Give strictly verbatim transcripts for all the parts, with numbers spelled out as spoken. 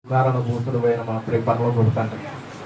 కారణభూతుడైన మా ప్రియ పరలోకపు తండ్రి,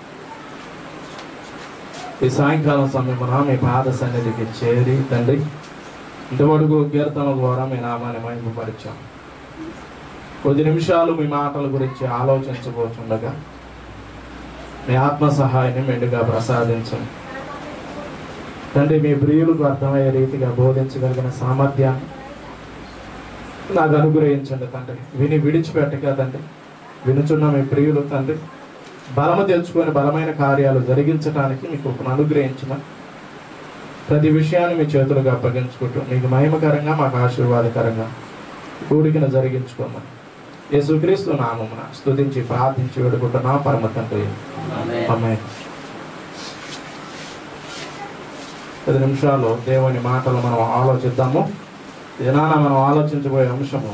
ఈ సాయంకాలం సమయమున మీ పాద సన్నిధికి చేరి తండ్రి ఇంతవరకు కీర్తనల ద్వారా మీ నామాన్ని మహిమపరిచాం. కొద్ది నిమిషాలు మీ మాటల గురించి ఆలోచించబోతుండగా మీ ఆత్మ సహాయాన్ని మెండుగా ప్రసాదించండి తండ్రి. మీ ప్రియులకు అర్థమయ్యే రీతిగా బోధించగలిగిన సామర్థ్యాన్ని నాకు అనుగ్రహించండి తండ్రి. విని విడిచిపెట్టగా తండ్రి, వినుచున్న మీ ప్రియులు తండ్రి బలము తెచ్చుకొని బలమైన కార్యాలు జరిగించడానికి మీకు అనుగ్రహించిన ప్రతి విషయాన్ని మీ చేతులుగా అప్పగించుకుంటూ మీకు మహిమకరంగా మాకు ఆశీర్వాదకరంగా కూడికను జరిగించుకోమని యేసుక్రీస్తు నామమున స్తుతించి ప్రార్థించి వేడుకుంటున్నా పరమ తండ్రి, ఆమేన్. పది నిమిషాలు దేవుని మాటలు మనం ఆలోచిద్దాము. దినాన మనం ఆలోచించబోయే అంశము,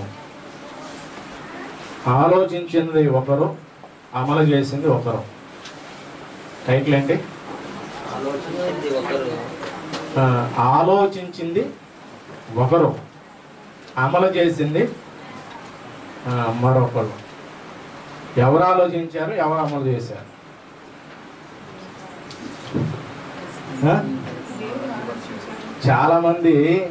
ఆలోచించింది ఒకరు, అమలు చేసింది ఒకరు. టైటిల్ ఏంటి? ఆలోచించింది ఒకరు, అమలు చేసింది మరొకరు. ఎవరు ఆలోచించారు, ఎవరు అమలు చేశారు? చాలామంది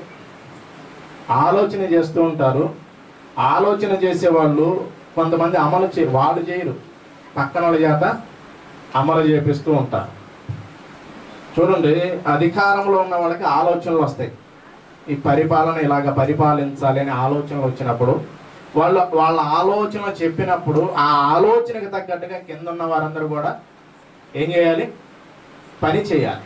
ఆలోచన చేస్తూ ఉంటారు. ఆలోచన చేసేవాళ్ళు కొంతమంది అమలు చే వాళ్ళు చేయరు, పక్కన వాళ్ళ చేత అమలు చేపిస్తూ ఉంటారు. చూడండి, అధికారంలో ఉన్న వాళ్ళకి ఆలోచనలు వస్తాయి. ఈ పరిపాలన ఇలాగ పరిపాలించాలి అనే ఆలోచనలు వచ్చినప్పుడు వాళ్ళ వాళ్ళ ఆలోచన చెప్పినప్పుడు ఆ ఆలోచనకు తగ్గట్టుగా కింద ఉన్న వారందరూ కూడా ఏం చేయాలి? పని చేయాలి.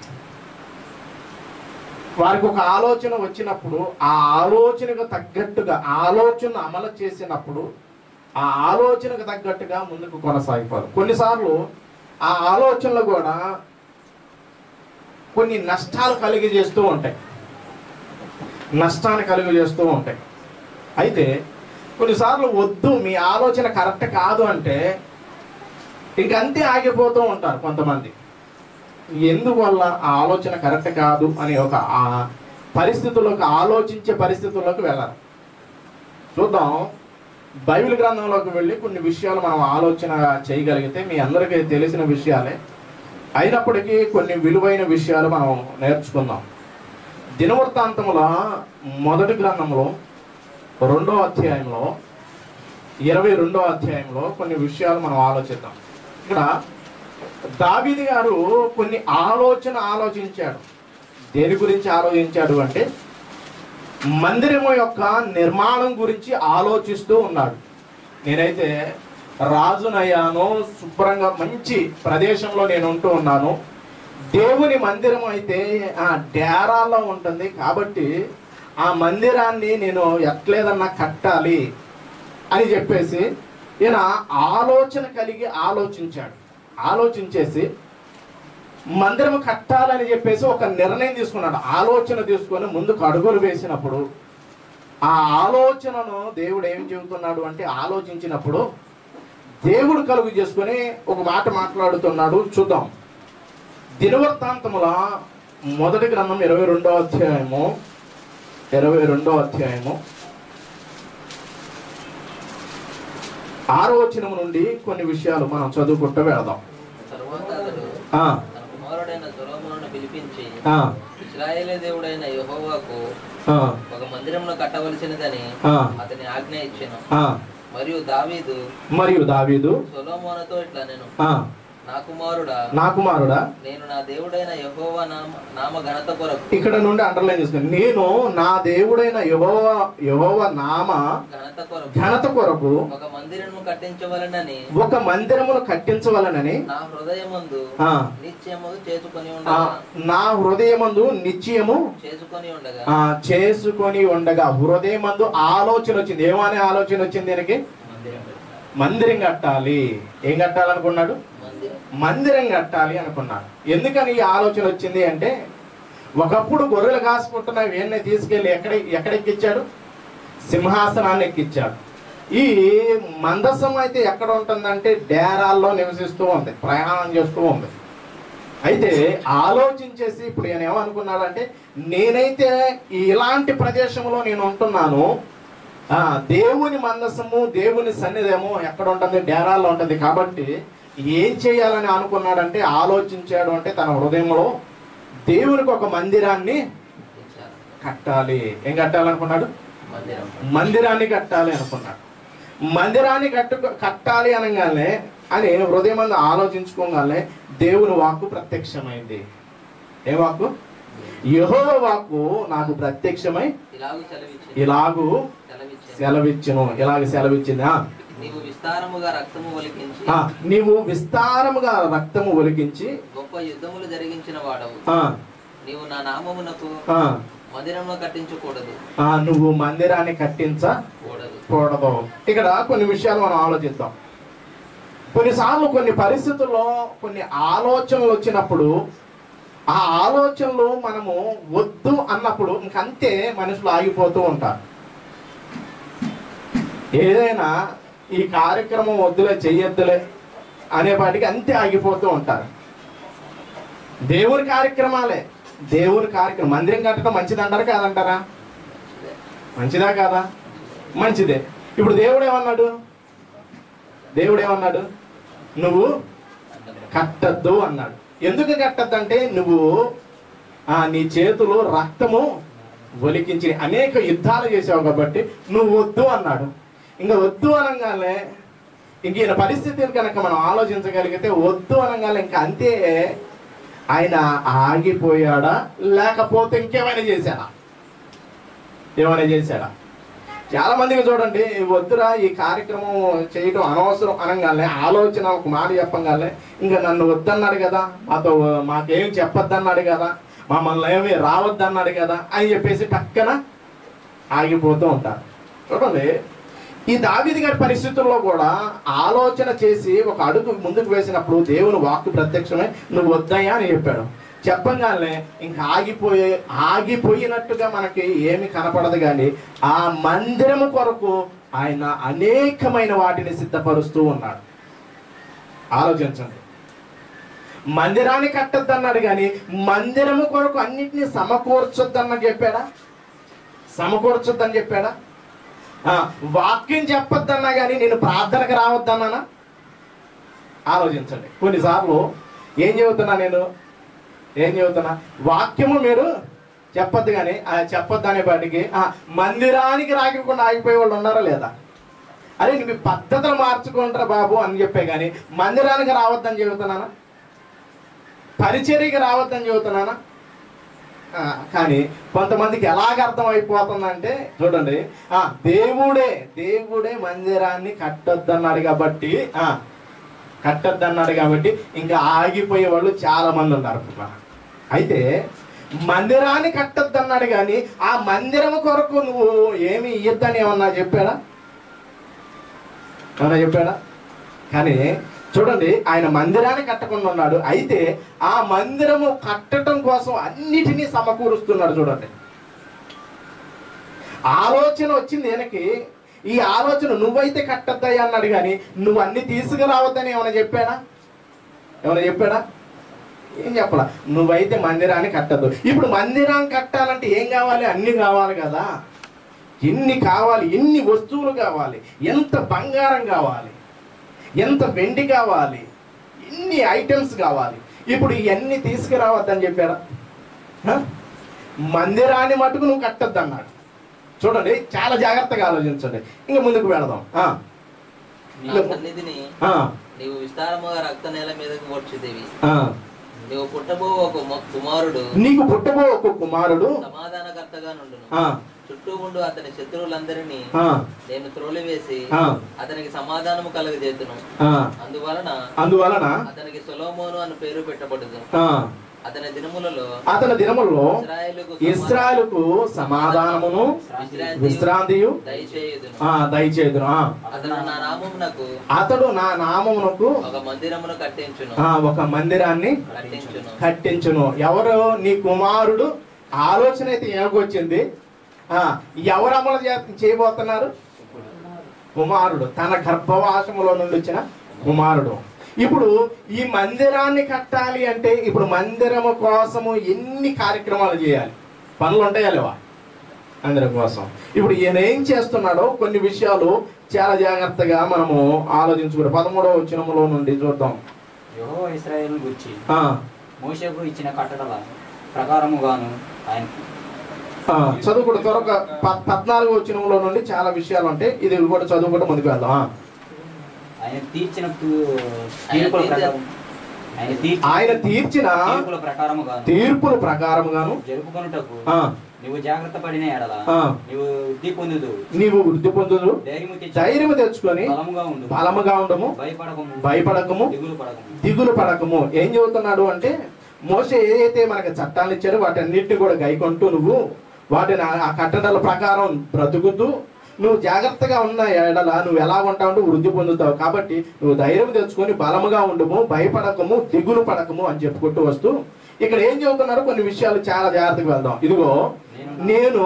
వారికి ఒక ఆలోచన వచ్చినప్పుడు ఆ ఆలోచనకు తగ్గట్టుగా ఆలోచన అమలు చేసినప్పుడు ఆ ఆలోచనకు తగ్గట్టుగా ముందుకు కొనసాగిపోరు. కొన్నిసార్లు ఆ ఆలోచనలు కూడా కొన్ని నష్టాలు కలిగి చేస్తూ ఉంటాయి, నష్టాన్ని కలిగి చేస్తూ ఉంటాయి. అయితే కొన్నిసార్లు వద్దు, మీ ఆలోచన కరెక్ట్ కాదు అంటే ఇంకంతే ఆగిపోతూ ఉంటారు కొంతమంది. ఎందువల్ల ఆ ఆలోచన కరెక్ట్ కాదు అని ఒక ఆ పరిస్థితుల్లోకి, ఆలోచించే పరిస్థితుల్లోకి వెళ్ళారు. చూద్దాం, బైబిల్ గ్రంథంలోకి వెళ్ళి కొన్ని విషయాలు మనం ఆలోచన చేయగలిగితే మీ అందరికీ తెలిసిన విషయాలే అయినప్పటికీ కొన్ని విలువైన విషయాలు మనం నేర్చుకుందాం. దినవృత్తాంతముల మొదటి గ్రంథంలో రెండో అధ్యాయంలో ఇరవై రెండో అధ్యాయంలో కొన్ని విషయాలు మనం ఆలోచిద్దాం. ఇక్కడ దావీదు గారు కొన్ని ఆలోచన ఆలోచించాడు. దేని గురించి ఆలోచించాడు అంటే మందిరము యొక్క నిర్మాణం గురించి ఆలోచిస్తూ ఉన్నాడు. నేనైతే రాజునయ్యాను, శుభ్రంగా మంచి ప్రదేశంలో నేను ఉంటూ ఉన్నాను. దేవుని మందిరం అయితే ఆ డేరాల్లో ఉంటుంది కాబట్టి ఆ మందిరాన్ని నేను ఎట్లేదన్నా కట్టాలి అని చెప్పేసి ఈయన ఆలోచన కలిగి ఆలోచించాడు. ఆలోచించేసి మందిరం కట్టాలని చెప్పేసి ఒక నిర్ణయం తీసుకున్నాడు. ఆలోచన తీసుకొని ముందుకు అడుగులు వేసినప్పుడు ఆ ఆలోచనను దేవుడు ఏం చెబుతున్నాడు అంటే, ఆలోచించినప్పుడు దేవుడు కలుగు చేసుకొని ఒక మాట మాట్లాడుతున్నాడు. చూద్దాం, దినవృత్తాంతముల మొదటి గ్రంథం ఇరవై రెండో అధ్యాయము ఇరవై రెండో అధ్యాయము ఆరో వచనం నుండి కొన్ని విషయాలు మనం చదువుకుంటూ వెళదాం. ఇశ్రాయేలు దేవుడైన యెహోవాకు ఒక మందిరమును కట్టవలసినదని అతని ఆజ్ఞ ఇచ్చెను. మరియు దావీదు మరియు దావీదు సొలొమోనుతో ఇట్లా నేను నా కుమారుడా నా కుమారుడా నేను నా దేవుడైన యెహోవా నామ నామ ఘనత కొరకు, ఇక్కడ నుండి అండర్లైన్ చేసుకుని, నేను నా దేవుడైన యెహోవా యెహోవా నామ ఘనత కొరకు ఘనత కొరకు ఒక మందిరమును కట్టించవలనని ఒక మందిరమును కట్టించవలనని నా హృదయమందు నిత్యము చేసుకొని ఆ, నా హృదయమందు నిశ్చయము చేసుకొని ఉండగా ఆ చేసుకొని ఉండగా హృదయమందు ఆలోచన వచ్చింది. ఏమనే ఆలోచన వచ్చింది దీనికి? మందిరం కట్టాలి. ఏం కట్టాలనుకున్నాడు? మందిరం కట్టాలి అనుకున్నాడు. ఎందుకని ఈ ఆలోచన వచ్చింది అంటే, ఒకప్పుడు గొర్రెలు కాసుకుంటున్న వీళ్ళని తీసుకెళ్ళి ఎక్కడ ఎక్కడెక్కిచ్చాడు? సింహాసనాన్ని ఎక్కిచ్చాడు. ఈ మందసం అయితే ఎక్కడ ఉంటుందంటే డేరాల్లో నివసిస్తూ ఉంది, ప్రయాణం చేస్తూ ఉంది. అయితే ఆలోచించేసి ఇప్పుడు ఈయన ఏమనుకున్నాడంటే, నేనైతే ఇలాంటి ప్రదేశంలో నేను ఉంటున్నాను, ఆ దేవుని మందసము దేవుని సన్నిధేమో ఎక్కడ ఉంటుంది? డేరాల్లో ఉంటుంది. కాబట్టి ఏం చేయాలని అనుకున్నాడంటే, ఆలోచించాడు అంటే తన హృదయంలో దేవునికి ఒక మందిరాన్ని కట్టాలి. ఏం కట్టాలనుకున్నాడు? మందిరాన్ని కట్టాలి అనుకున్నాడు. మందిరాన్ని కట్టు కట్టాలి అనగానే అని హృదయం అందు ఆలోచించుకోగానే దేవుని వాక్కు ప్రత్యక్షమైంది. ఏ వాక్కు? యెహోవా వాక్కు నాకు ప్రత్యక్షమై ఇలాగూ సెలవిచ్చును. ఇలాగ సెలవిచ్చిందా? నీవు విస్తారముగా రక్తము ఒలికించి నీవు విస్తారముగా రక్తము ఒలికించి గొప్ప యుద్ధములు జరిగించిన వాడవు. నీవు నా నామమునకు మందిరము కట్టించకూడదు. నువ్వు మందిరాన్ని కట్టించకూడదు. ఇక్కడ కొన్ని విషయాలు మనం ఆలోచిద్దాం. కొన్నిసార్లు కొన్ని పరిస్థితుల్లో కొన్ని ఆలోచనలు వచ్చినప్పుడు ఆ ఆలోచనలు మనము వద్దు అన్నప్పుడు ఇంకంతే మనుషులు ఆగిపోతూ ఉంటారు. ఏదైనా ఈ కార్యక్రమం వద్దులే, చెయ్యొద్దులే అనేపాటికి అంతే ఆగిపోతూ ఉంటారు. దేవుని కార్యక్రమాలే, దేవుని కార్యక్రమం. మందిరం కట్టడం మంచిది అంటారా కాదంటారా? మంచిదా కాదా? మంచిదే. ఇప్పుడు దేవుడు ఏమన్నాడు? దేవుడు ఏమన్నాడు? నువ్వు కట్టద్దు అన్నాడు. ఎందుకు కట్టద్దంటే నువ్వు ఆ నీ చేతులు రక్తము ఒలికించి అనేక యుద్ధాలు చేసావు కాబట్టి నువ్వు వద్దు అన్నాడు. ఇంకా వద్దు అనగానే ఇంక ఈయన పరిస్థితిని కనుక మనం ఆలోచించగలిగితే వద్దు అనగానే ఇంకా అంతే. ఆయన ఆగిపోయాడా లేకపోతే ఇంకేమైనా చేశాడా? ఏమైనా చేశాడా? చాలా మందికి చూడండి, వద్దురా ఈ కార్యక్రమం చేయటం అనవసరం అనగానే ఆలోచన ఒక మాట చెప్పగానే ఇంకా నన్ను వద్దన్నాడు కదా, మాతో మాకేం చెప్పొద్దన్నాడు కదా, మమ్మల్ని ఏమి రావద్దన్నాడు కదా అని చెప్పేసి పక్కన ఆగిపోతూ ఉంటారు. చూడండి, ఈ దావీదు గారి పరిస్థితుల్లో కూడా ఆలోచన చేసి ఒక అడుగు ముందుకు వేసినప్పుడు దేవుని వాక్కు ప్రత్యక్షమై నువ్వు వద్దయ్యా అని చెప్పాడు. చెప్పగానే ఇంకా ఆగిపోయే ఆగిపోయినట్టుగా మనకి ఏమి కనపడదు. కానీ ఆ మందిరము కొరకు ఆయన అనేకమైన వాటిని సిద్ధపరుస్తూ ఉన్నాడు. ఆలోచించండి. మందిరాన్ని కట్టొద్దన్నాడు కానీ మందిరము కొరకు అన్నిటినీ సమకూర్చొద్దన్న చెప్పాడా? సమకూర్చొద్దని చెప్పాడా? వాక్యం చెప్పొద్దన్నా కానీ నేను ప్రార్థనకు రావద్దన్నానా? ఆలోచించండి. కొన్నిసార్లు ఏం చెబుతున్నా నేను ఏం చెబుతున్నా వాక్యము మీరు చెప్పొద్దు కానీ చెప్పొద్దు అనే వాటికి మందిరానికి రాకుండా ఆగిపోయే వాళ్ళు ఉన్నారా లేదా? అరే మీ పద్ధతులు మార్చుకుంటారా బాబు అని చెప్పే కానీ మందిరానికి రావద్దని చెబుతున్నానా? పరిచర్యకి రావద్దని చెబుతున్నానా? కానీ కొంతమందికి ఎలాగ అర్థం అయిపోతుందంటే చూడండి, ఆ దేవుడే దేవుడే మందిరాన్ని కట్టొద్దన్నాడు కాబట్టి కట్టొద్దన్నాడు కాబట్టి ఇంకా ఆగిపోయే వాళ్ళు చాలా మంది ఉన్నారు. అయితే మందిరాన్ని కట్టొద్దన్నాడు కానీ ఆ మందిరం కొరకు నువ్వు ఏమి ఇయ్యొద్దని ఏమన్నా చెప్పాడా? ఏమన్నా చెప్పాడా? కానీ చూడండి, ఆయన మందిరాన్ని కట్టకుండా ఉన్నాడు. అయితే ఆ మందిరము కట్టడం కోసం అన్నిటినీ సమకూరుస్తున్నాడు. చూడండి, ఆలోచన వచ్చింది ఈయనకి. ఈ ఆలోచన నువ్వైతే కట్టొద్దయ్యా అన్నాడు కానీ నువ్వు అన్ని తీసుకురావద్దని ఏమైనా చెప్పాడా? ఏమైనా చెప్పాడా? ఏం చెప్పాలా? నువ్వైతే మందిరాన్ని కట్టద్దు. ఇప్పుడు మందిరాన్ని కట్టాలంటే ఏం కావాలి? అన్ని కావాలి కదా. ఎన్ని కావాలి? ఎన్ని వస్తువులు కావాలి? ఎంత బంగారం కావాలి? ఎంత వెండి కావాలి? ఎన్ని ఐటమ్స్ కావాలి? ఇప్పుడు ఇవన్నీ తీసుకురావద్దని చెప్పారా? మందిరాన్ని మటుకు నువ్వు కట్టద్దు అన్నాడు. చూడండి, చాలా జాగ్రత్తగా ఆలోచించండి. ఇంకా ముందుకు వెళదాం. నీవు విస్తారముగా రక్త నేల మీదకు వచ్చేదేవి. నీవు పుట్టబో ఒక కుమారుడు నీకు పుట్టబో ఒక కుమారుడు సమాధానకర్తగా నుండును. చుట్టూ ఉండు అతని శత్రువులందరినీ నేను త్రోలివేసి అతనికి సమాధానము కలుగజేతును. అందువలన అందువలన అతనికి సొలొమోను అని పేరు పెట్టబడదు. అతని దినములలో అతని దినములలో ఇశ్రాయేలుకు సమాధానమును విశ్రాంతియు దయచేయుదును. అతడు నా నామమునకు అతడు నా నామమునకు ఒక మందిరమును కట్టించును ఒక మందిరాన్ని కట్టించును కట్టించును ఎవరు? నీ కుమారుడు. ఆలోచన అయితే ఏమొచ్చింది? ఎవరు అమలు చేయబోతున్నారు? కుమారుడు, తన గర్భవాసములో నుండి వచ్చిన కుమారుడు. ఇప్పుడు ఈ మందిరాన్ని కట్టాలి అంటే ఇప్పుడు మందిరము కోసము ఎన్ని కార్యక్రమాలు చేయాలి? పనులు ఉంటాయా లేవా? మందిరం కోసం. ఇప్పుడు ఈయన ఏం చేస్తున్నాడో కొన్ని విషయాలు చాలా జాగ్రత్తగా మనము ఆలోచించుకుంటాం. పదమూడవ వచనములో నుండి చూద్దాం. యెహోవా ఇశ్రాయేలును గూర్చి మోషేకు ఇచ్చిన కట్టడల ప్రకారముగాను ఆయన చదువుకుంటే త్వరగా పద్నాలుగు వచనంలో నుండి చాలా విషయాలు ఉంటాయి. ఇది కూడా చదువుకుంటే ముందుకు వెళ్దాం. ఆయన తీర్చిన తీర్పుల ప్రకారం ఆయన తీర్చిన తీర్పుల ప్రకారముగాను తీర్పుల ప్రకారముగాను జరుపుకొనుటకు నీవు జాగ్రత్త పడిన ఎడల నీవు వృద్ధి పొందుదు నీవు వృద్ధి పొందుదు ధైర్యము తెచ్చుకొని బలముగా ఉండు బలముగా ఉండము భయపడకము భయపడకము దిగులు పడకము దిగులు పడకము. ఏం చెబుతున్నాడు అంటే మోషే ఏదైతే మనకి చట్టాలు ఇచ్చారో వాటన్నిటిని కూడా గైకొంటూ నువ్వు వాటిని ఆ కట్టడాల ప్రకారం బ్రతుకుతూ నువ్వు జాగ్రత్తగా ఉన్న ఎడల నువ్వు ఎలా ఉంటావు, వృద్ధి పొందుతావు. కాబట్టి నువ్వు ధైర్యం తెచ్చుకొని బలముగా ఉండము భయపడకము దిగులు పడకము అని చెప్పుకుంటూ వస్తూ ఇక్కడ ఏం చెబుతున్నారు కొన్ని విషయాలు చాలా జాగ్రత్తగా వెళ్దాం. ఇదిగో నేను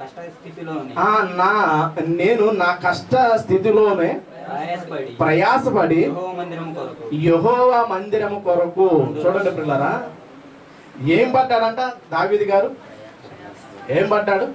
ఆ నా నేను నా కష్ట స్థితిలోనే ప్రయాసపడి యెహోవా మందిరము కొరకు. చూడండి పిల్లరా, ఏం పడ్డాడంట దావీదు గారు? ఏం పడ్డాడు?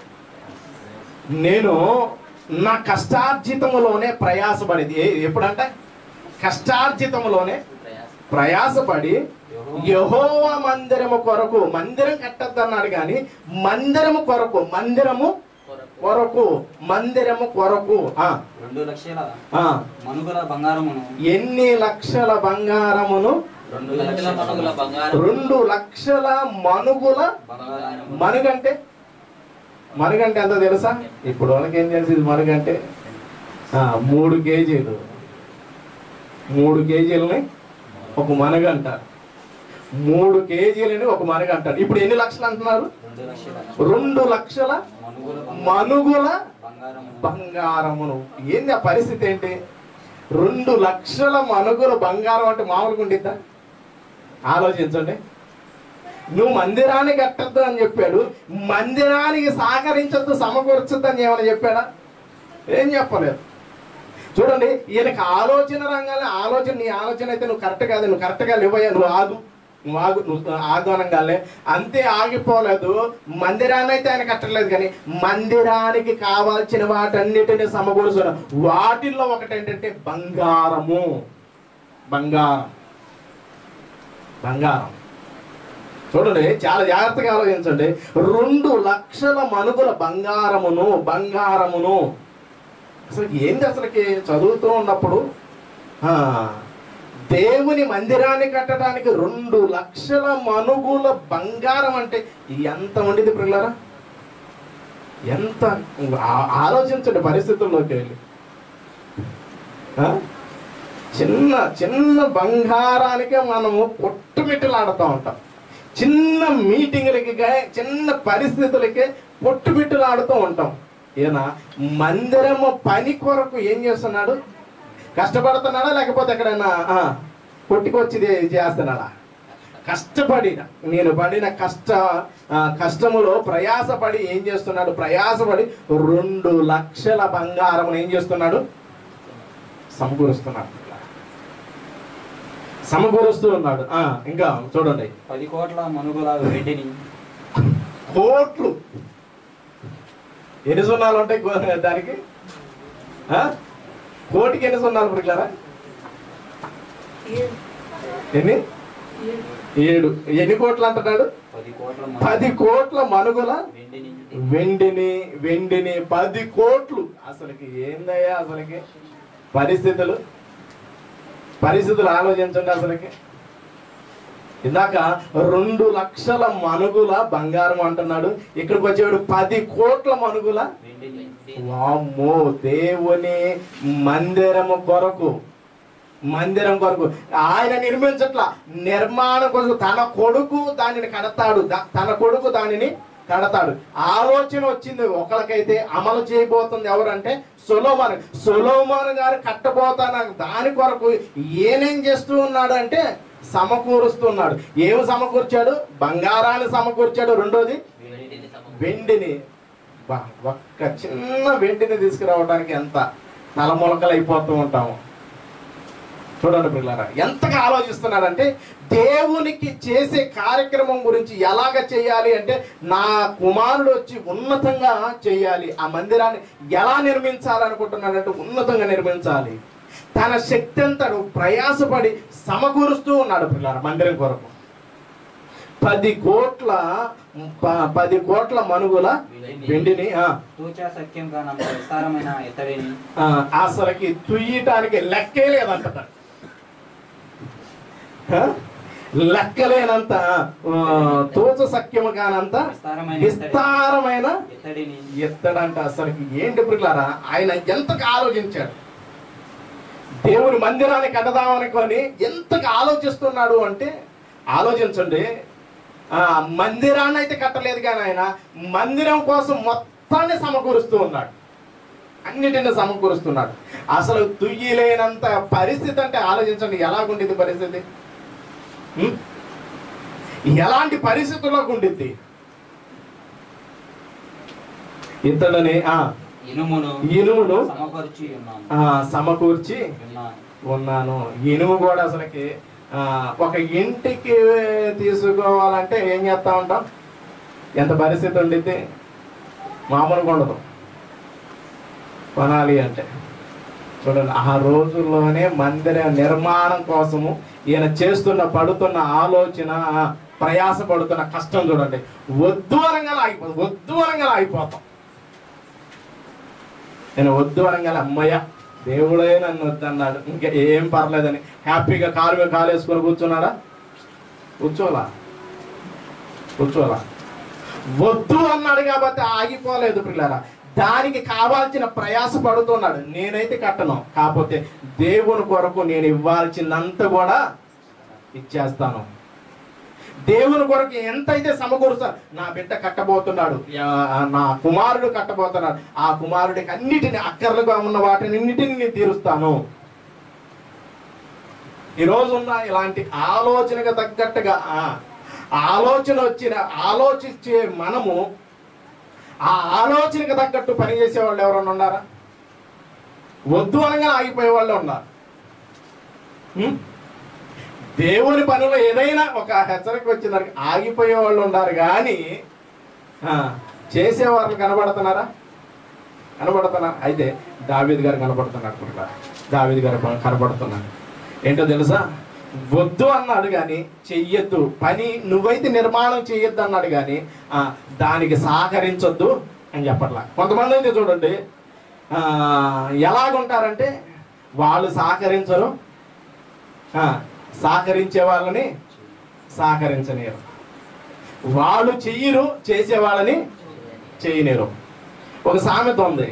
నేను నా కష్టార్జితములోనే ప్రయాసపడింది. ఎప్పుడంటే కష్టార్జితములోనే ప్రయాసపడి యెహోవా మందిరము కొరకు. మందిరం కట్టద్దన్నాడు కానీ మందిరము కొరకు మందిరము కొరకు మందిరము కొరకు రెండు లక్షల మనుగుల బంగారమును ఎన్ని లక్షల బంగారమును రెండు లక్షల మనుగుల మనుగంటే మనుగంటే ఎంత తెలుసా? ఇప్పుడు వాళ్ళకి ఏం తెలుసు ఇది మనుగంటే? మూడు కేజీలు మూడు కేజీలని ఒక మనుగంట మూడు కేజీలని ఒక మనుగ అంటారు. ఇప్పుడు ఎన్ని లక్షలు అంటున్నారు? రెండు లక్షల మనుగుల బంగారమును. ఏంది ఆ పరిస్థితి? ఏంటి రెండు లక్షల మనుగుల బంగారం అంటే మామూలుగా ఉండిద్దా? ఆలోచించండి. నువ్వు మందిరాన్ని కట్టద్దు అని చెప్పాడు, మందిరానికి సహకరించద్దు సమకూర్చద్దు అని ఏమైనా చెప్పాడా? ఏం చెప్పలేదు. చూడండి, ఈయనకి ఆలోచన రంగానే ఆలోచన నీ ఆలోచన అయితే నువ్వు కరెక్ట్ కాదు, నువ్వు కరెక్ట్గా లేవయ్యా, నువ్వు ఆగు నువ్వు ఆగు నువ్వు ఆగనంగానే అంతే ఆగిపోలేదు. మందిరాన్ని అయితే ఆయన కట్టలేదు కానీ మందిరానికి కావాల్సిన వాటన్నిటిని సమకూర్చున్న వాటిల్లో ఒకటి ఏంటంటే బంగారము. బంగారం బంగారం చూడండి, చాలా జాగ్రత్తగా ఆలోచించండి. రెండు లక్షల మనుగుల బంగారమును బంగారమును అసలు ఏంది? అసలుకి చదువుతూ ఉన్నప్పుడు దేవుని మందిరాన్ని కట్టడానికి రెండు లక్షల మనుగుల బంగారం అంటే ఎంత ఉండేది పిల్లరా? ఎంత ఆలోచించండి పరిస్థితుల్లోకి వెళ్ళి. చిన్న చిన్న బంగారానికే మనము పొట్టుమిట్టులాడుతూ ఉంటాం. చిన్న మీటింగులకి చిన్న పరిస్థితులకి పొట్టుమిట్టులాడుతూ ఉంటాం. ఈయన మందిరము పని కొరకు ఏం చేస్తున్నాడు? కష్టపడుతున్నాడా లేకపోతే ఎక్కడైనా కొట్టుకొచ్చి చేస్తున్నాడా? కష్టపడి నేను పడిన కష్ట కష్టములో ప్రయాసపడి ఏం చేస్తున్నాడు? ప్రయాసపడి రెండు లక్షల బంగారం ఏం చేస్తున్నాడు? సమకూరుస్తున్నాడు సమకూరుస్తూ ఉన్నాడు. ఇంకా చూడండి, పది కోట్ల మనుగుల వెండిని. కోట్లు ఎన్ని సున్నాలు ఉంటాయి దానికి? కోటికి ఎన్ని సున్నాలు పిల్లరా? ఎన్ని? ఏడు. ఎన్ని కోట్లు అంటున్నాడు? పది కోట్ల మనుగుల వెండిని వెండిని పది కోట్లు. అసలుకి ఏందయ్యా అసలుకి పరిస్థితులు పరిస్థితులు ఆలోచించండి. అసలుకి ఇందాక రెండు లక్షల మనుగుల బంగారం అంటున్నాడు, ఇక్కడికి వచ్చేవాడు పది కోట్ల మనుగుల. వామ్మో! దేవుని మందిరము కొరకు మందిరం కొరకు ఆయన నిర్మించట్ల, నిర్మాణం కొరకు తన కొడుకు దానిని కడతాడు. తన కొడుకు దానిని కడతాడు. ఆలోచన వచ్చింది ఒకరికైతే, అమలు చేయబోతుంది ఎవరంటే సొలొమోను. సొలొమోను గారు కట్టబోతాను దాని కొరకు ఏనేం చేస్తూ ఉన్నాడు అంటే సమకూరుస్తున్నాడు. ఏమి సమకూర్చాడు? బంగారాన్ని సమకూర్చాడు. రెండోది వెండిని. ఒక్క చిన్న వెండిని తీసుకురావడానికి ఎంత తలములకలు అయిపోతూ ఉంటాము. చూడండి పిల్లరా, ఎంతగా ఆలోచిస్తున్నాడంటే దేవునికి చేసే కార్యక్రమం గురించి ఎలాగ చేయాలి అంటే, నా కుమారుడు వచ్చి ఉన్నతంగా చేయాలి, ఆ మందిరాన్ని ఎలా నిర్మించాలనుకుంటున్నాడంటే ఉన్నతంగా నిర్మించాలి. తన శక్తి అంతడు ప్రయాసపడి సమకూరుస్తూ ఉన్నాడు పిల్లరా మందిరం కొరకు. పది కోట్ల పది కోట్ల మనుగుల వెండిని అసలుకి తుయ్యటానికి లెక్కే లేదంట, లెక్కలేనంత తోచ సఖ్యము కానంత విస్తారమైన ఎత్తడంట. అసలుకి ఏంటి పిల్లారా, ఆయన ఎంతగా ఆలోచించాడు, దేవుని మందిరాన్ని కట్టదామనుకొని ఎంతగా ఆలోచిస్తున్నాడు అంటే, ఆలోచించండి. ఆ మందిరాన్ని అయితే కట్టలేదు కానీ ఆయన మందిరం కోసం మొత్తాన్ని సమకూరుస్తూ ఉన్నాడు, అన్నిటిని సమకూరుస్తున్నాడు. అసలు తుయ్యలేనంత పరిస్థితి అంటే ఆలోచించండి, ఎలాగుండేది పరిస్థితి, ఎలాంటి పరిస్థితుల్లోకి ఉండిద్ది. ఇతడుని ఆ ఇనుమును ఇనుమును సమకూర్చి ఉన్నాను. ఇనుము కూడా అసలుకి ఒక ఇంటికి తీసుకోవాలంటే ఏం చేస్తా ఉంటాం, ఎంత పరిస్థితి ఉండిద్ది, మామూలుగా ఉండదు కొనాలి అంటే. చూడండి, ఆ రోజుల్లోనే మందిర నిర్మాణం కోసము ఈయన చేస్తున్న పడుతున్న ఆలోచన, ప్రయాస పడుతున్న కష్టం చూడండి. వద్దు అనగా ఆగిపోతాం, వద్దు అనగా ఆగిపోతాం. నేను వద్దు అనగా అమ్మయ్య దేవుడే నన్ను వద్దన్నాడు, ఇంకా ఏం పర్లేదని హ్యాపీగా కారు మీద కాలు వేసుకొని కూర్చున్నాడా? కూర్చోలా కూర్చోలా వద్దు అన్నాడు కాబట్టి ఆగిపోలేదు పిల్లరా, దానికి కావాల్సిన ప్రయాస పడుతున్నాడు. నేనైతే కట్టను, కాకపోతే దేవుని కొరకు నేను ఇవ్వాల్సిందంతా కూడా ఇచ్చేస్తాను. దేవుని కొరకు ఎంతైతే సమకూరుస్తాను, నా బిడ్డ కట్టబోతున్నాడు, నా కుమారుడు కట్టబోతున్నాడు, ఆ కుమారుడికి అన్నిటిని అక్కర్లుగా ఉన్న వాటిని అన్నిటిని నేను తీరుస్తాను. ఈరోజు ఉన్న ఇలాంటి ఆలోచనకు తగ్గట్టుగా ఆలోచన వచ్చిన ఆలోచించే మనము ఆ ఆలోచనకు తగ్గట్టు పనిచేసే వాళ్ళు ఎవరన్నా ఉన్నారా? వద్దు అనగా ఆగిపోయే వాళ్ళు ఉన్నారు. దేవుని పనులు ఏదైనా ఒక హెచ్చరిక వచ్చిందానికి ఆగిపోయే వాళ్ళు ఉన్నారు, కానీ చేసేవాళ్ళు కనబడుతున్నారా? కనబడుతున్నారు. అయితే దావీదు గారు కనబడుతున్నారు, దావీదు గారు కనబడుతున్నారు. ఏంటో తెలుసా, వద్దు అన్నాడు కానీ చెయ్యొద్దు పని, నువ్వైతే నిర్మాణం చెయ్యొద్దు అన్నాడు కానీ దానికి సహకరించొద్దు అని చెప్పట్లా. కొంతమంది అయితే చూడండి ఎలాగుంటారంటే, వాళ్ళు సహకరించరు, సహకరించే వాళ్ళని సహకరించలేరు, వాళ్ళు చెయ్యరు, చేసే వాళ్ళని చేయలేరు. ఒక సామెత ఉంది,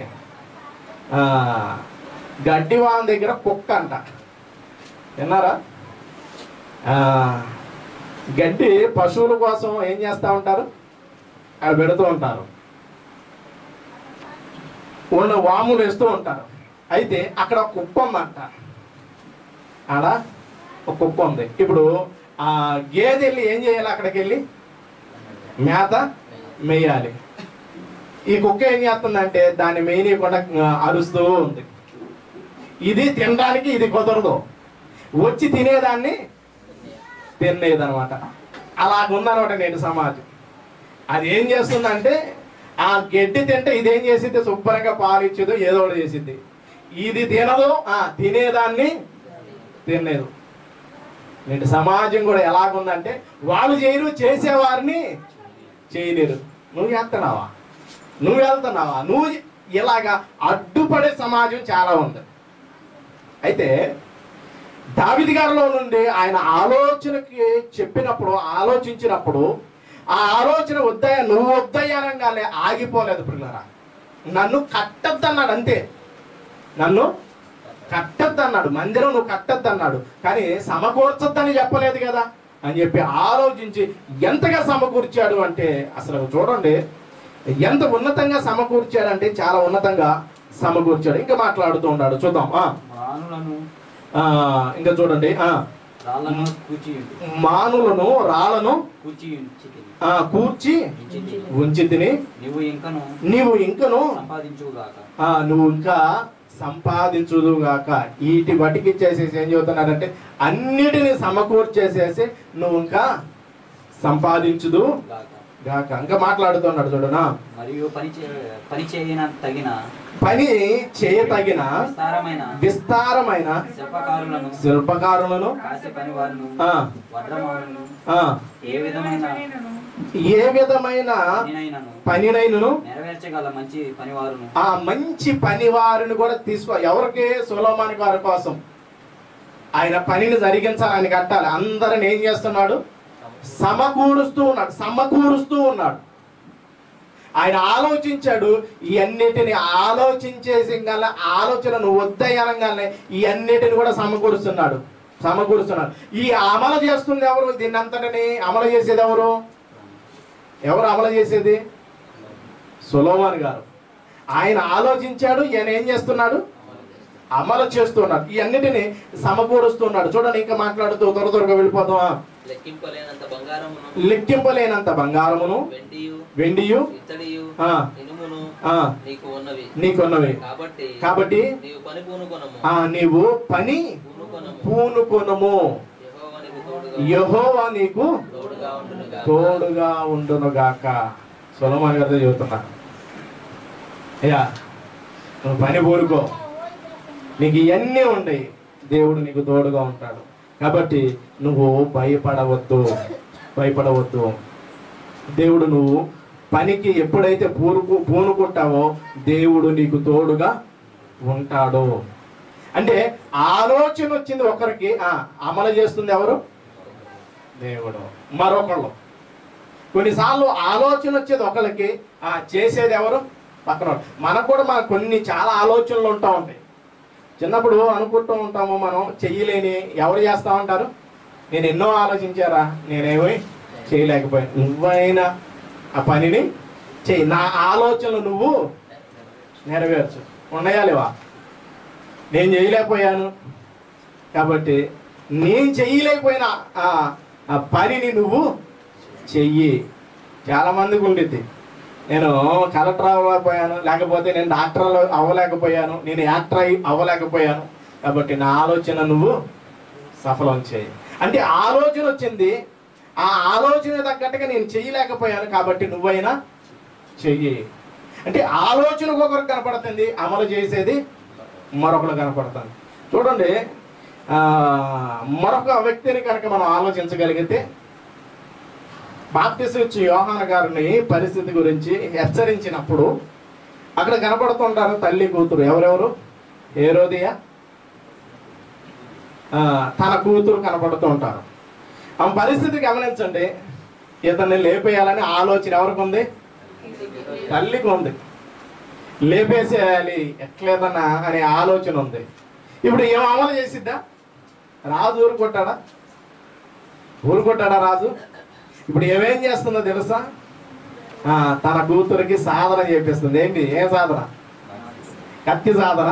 గడ్డి వాళ్ళ దగ్గర కుక్క అంట, విన్నారా? గడ్డి పశువుల కోసం ఏం చేస్తూ ఉంటారు, అక్కడ పెడుతూ ఉంటారు, ఉన్న వాములు వేస్తూ ఉంటారు. అయితే అక్కడ ఒక కుప్ప ఉందంట, ఆడ ఒక కుప్ప ఉంది. ఇప్పుడు ఆ గేదె వెళ్ళి ఏం చేయాలి, అక్కడికి వెళ్ళి మేత మేయాలి. ఈ కుక్క ఏం చేస్తుందంటే దాన్ని మేయనీయకుండా అరుస్తూ ఉంది. ఇది తినడానికి ఇది కుదరదు, వచ్చి తినేదాన్ని తినేదనమాట. అలాగుందనమాట నేటి సమాజం. అది ఏం చేస్తుందంటే, ఆ గడ్డి తింటే ఇదేం చేసిద్ది, శుభ్రంగా పాలు ఇచ్చేదో ఏదో ఒకటి చేసిద్ది. ఇది తినదు, ఆ తినేదాన్ని తినేదు. నేటి సమాజం కూడా ఎలాగుందంటే, వాళ్ళు చేయరు, చేసేవారిని చేయలేరు. నువ్వు చేస్తున్నావా, నువ్వు వెళ్తున్నావా, నువ్వు ఇలాగా అడ్డుపడే సమాజం చాలా ఉంది. అయితే దావీదు గారిలో నుండి ఆయన ఆలోచనకి చెప్పినప్పుడు, ఆలోచించినప్పుడు ఆ ఆలోచన వద్దయ్యా, నువ్వు వద్దయ్యానంగానే ఆగిపోలేదు పిల్లరా. నన్ను కట్టద్దన్నాడు, అంతే, నన్ను కట్టద్దన్నాడు, మందిరం నువ్వు కట్టద్దన్నాడు, కానీ సమకూర్చొద్దని చెప్పలేదు కదా అని చెప్పి ఆలోచించి ఎంతగా సమకూర్చాడు అంటే, అసలు చూడండి ఎంత ఉన్నతంగా సమకూర్చాడంటే చాలా ఉన్నతంగా సమకూర్చాడు. ఇంకా మాట్లాడుతూ ఉన్నాడు, చూద్దాం. ఇంకా చూడండి, మానులను రాళ్లను కూర్చి ఉంచి తిని నీవు ఇంకను నువ్వు ఇంకా సంపాదించుదుగాక. వీటి బట్టికి ఇచ్చేసేసి ఏం చెబుతున్నాడంటే అన్నిటిని సమకూర్చేసేసి నువ్వు ఇంకా సంపాదించుదు గాక. ఇంకా మాట్లాడుతున్నాడు చూడనా. మరియు పని పని చేయన తగిన పని చేయతగిన విస్తారమైన విస్తారమైన శిల్పకారులను శిల్పకారులను ఏ విధమైన ఏ విధమైన పనినైనను నెరవేర్చగల మంచి పనివారును ఆ మంచి పనివారిని కూడా తీసుకో. ఎవరికి? సొలొమోను గారి కోసం. ఆయన పనిని జరిగించాలని కట్టాలి. అందరిని ఏం చేస్తున్నాడు? సమకూరుస్తూ ఉన్నాడు సమకూరుస్తూ ఉన్నాడు ఆయన ఆలోచించాడు. ఈ అన్నిటిని ఆలోచించేసి గల ఆలోచనను వద్దయనగానే ఈ అన్నిటిని కూడా సమకూరుస్తున్నాడు సమకూరుస్తున్నాడు ఈ అమలు చేస్తుంది ఎవరు? దీన్ని అంతటిని అమలు చేసేది ఎవరు? ఎవరు అమలు చేసేది? సొలొమోను గారు. ఆయన ఆలోచించాడు, ఈయన ఏం చేస్తున్నాడు? అమలు చేస్తున్నాడు. ఈ అన్నిటిని సమకూరుస్తున్నాడు. చూడండి, ఇంకా మాట్లాడుతూ త్వర త్వరగా వెళ్ళిపోదామా. లెక్కింపలేనంత బంగారమును లెక్కింపలేనంత బంగారమును వెండియు నీకున్నవి కాబట్టి నీవు పని పూనుకొనుము, యెహోవా నీకు తోడుగా ఉండునుగాక. సొలొమోను గారితో చెబుతున్నా, అయ్యా నువ్వు పని పూనుకో, నీకు ఇవన్నీ ఉన్నాయి, దేవుడు నీకు తోడుగా ఉంటాడు. కాబట్టి నువ్వు భయపడవద్దు భయపడవద్దు దేవుడు నువ్వు పనికి ఎప్పుడైతే పూనుకు పూనుకుంటావో దేవుడు నీకు తోడుగా ఉంటాడు. అంటే ఆలోచన వచ్చింది ఒకరికి, అమలు చేస్తుంది ఎవరు? దేవుడు. మరొకళ్ళు కొన్నిసార్లు ఆలోచన వచ్చేది ఒకరికి, చేసేది ఎవరు? పక్కన. మనకు కూడా మనకు కొన్ని చాలా ఆలోచనలు ఉంటా ఉంటాయి. చిన్నప్పుడు అనుకుంటూ ఉంటాము మనం, చెయ్యలేని ఎవరు చేస్తా ఉంటారు? నేను ఎన్నో ఆలోచించారా, నేనేమీ చేయలేకపోయాను. నువ్వైనా ఆ పనిని చెయ్యి, నా ఆలోచనలు నువ్వు నెరవేర్చు. ఉన్నాయా లేవా? నేను చేయలేకపోయాను కాబట్టి నేను చెయ్యలేకపోయినా ఆ పనిని నువ్వు చెయ్యి. చాలామందికి ఉండిద్ది, నేను కలెక్టర్ అవ్వలేకపోయాను, లేకపోతే నేను డాక్టర్ అవ్వలేకపోయాను, నేను యాక్టర్ అయ్యి అవ్వలేకపోయాను, కాబట్టి నా ఆలోచన నువ్వు సఫలం చేయి. అంటే ఆలోచన వచ్చింది, ఆ ఆలోచన తగ్గట్టుగా నేను చెయ్యలేకపోయాను కాబట్టి నువ్వైనా చెయ్యి. అంటే ఆలోచన ఒకరికి కనపడుతుంది, అమలు చేసేది మరొకరు కనపడుతుంది. చూడండి, మరొక వ్యక్తిని కనుక మనం ఆలోచించగలిగితే, బాప్తిసం ఇచ్చి యోహాను గారిని పరిస్థితి గురించి హెచ్చరించినప్పుడు అక్కడ కనపడుతుంటారు తల్లి కూతురు. ఎవరెవరు? హేరోదియా, తన కూతురు కనపడుతూ ఉంటారు. ఆ పరిస్థితి గమనించండి. ఇతన్ని లేపేయాలని ఆలోచన ఎవరికి ఉంది? తల్లికి ఉంది. లేపేసేయాలి ఎట్లేదన్నా అనే ఆలోచన ఉంది. ఇప్పుడు ఏం అమలు చేసిద్దా? రాజు ఊరుకొట్టాడా? ఊరుకొట్టాడా రాజు? ఇప్పుడు ఏమేం చేస్తుందో తెలుసా? తన కూతురికి సాధన చేపిస్తుంది. ఏంటి? ఏం సాధన? కత్తి సాధన.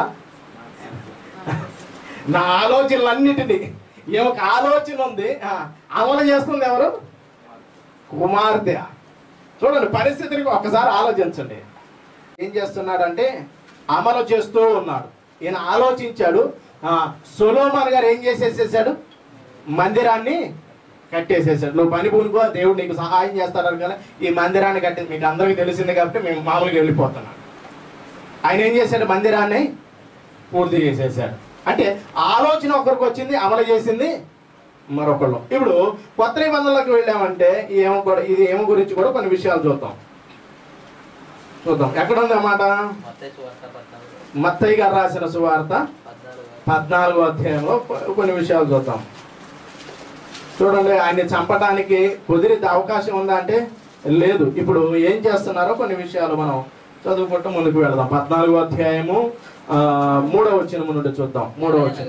నా ఆలోచనలన్నిటినీ, ఏమొక ఆలోచన ఉంది, అమలు చేస్తుంది ఎవరు? కుమార్తె. చూడండి పరిస్థితిని ఒక్కసారి ఆలోచించండి. ఏం చేస్తున్నాడంటే అమలు చేస్తూ ఉన్నాడు. ఈయన ఆలోచించాడు. సొలొమోను గారు ఏం చేసేసేసాడు? మందిరాన్ని కట్టేసేసాడు. నువ్వు పని పూనుకో, దేవుడు నీకు సహాయం చేస్తాడు కదా. ఈ మందిరాన్ని కట్టి మీకు అందరికీ తెలిసింది కాబట్టి మేము మామూలుగా వెళ్ళిపోతున్నాం. ఆయన ఏం చేశాడు? మందిరాన్ని పూర్తి చేసేసాడు. అంటే ఆలోచన ఒకరికి వచ్చింది, అమలు చేసింది మరొకళ్ళు. ఇప్పుడు కొత్త నిబంధనలకు వెళ్ళామంటే ఏమో కూడా, ఇది ఏమో గురించి కూడా కొన్ని విషయాలు చూద్దాం చూద్దాం ఎక్కడ ఉంది అన్నమాట? మత్తయి గారు రాసిన సువార్త పద్నాలుగో అధ్యాయంలో కొన్ని విషయాలు చూద్దాం. చూడండి, ఆయన్ని చంపడానికి కుదిరితే అవకాశం ఉందా అంటే లేదు. ఇప్పుడు ఏం చేస్తున్నారో కొన్ని విషయాలు మనం చదువుకుంటూ ముందుకు వెళదాం. పద్నాలుగో అధ్యాయము ఆ మూడో వచనం నుండి చూద్దాం. మూడో వచనం.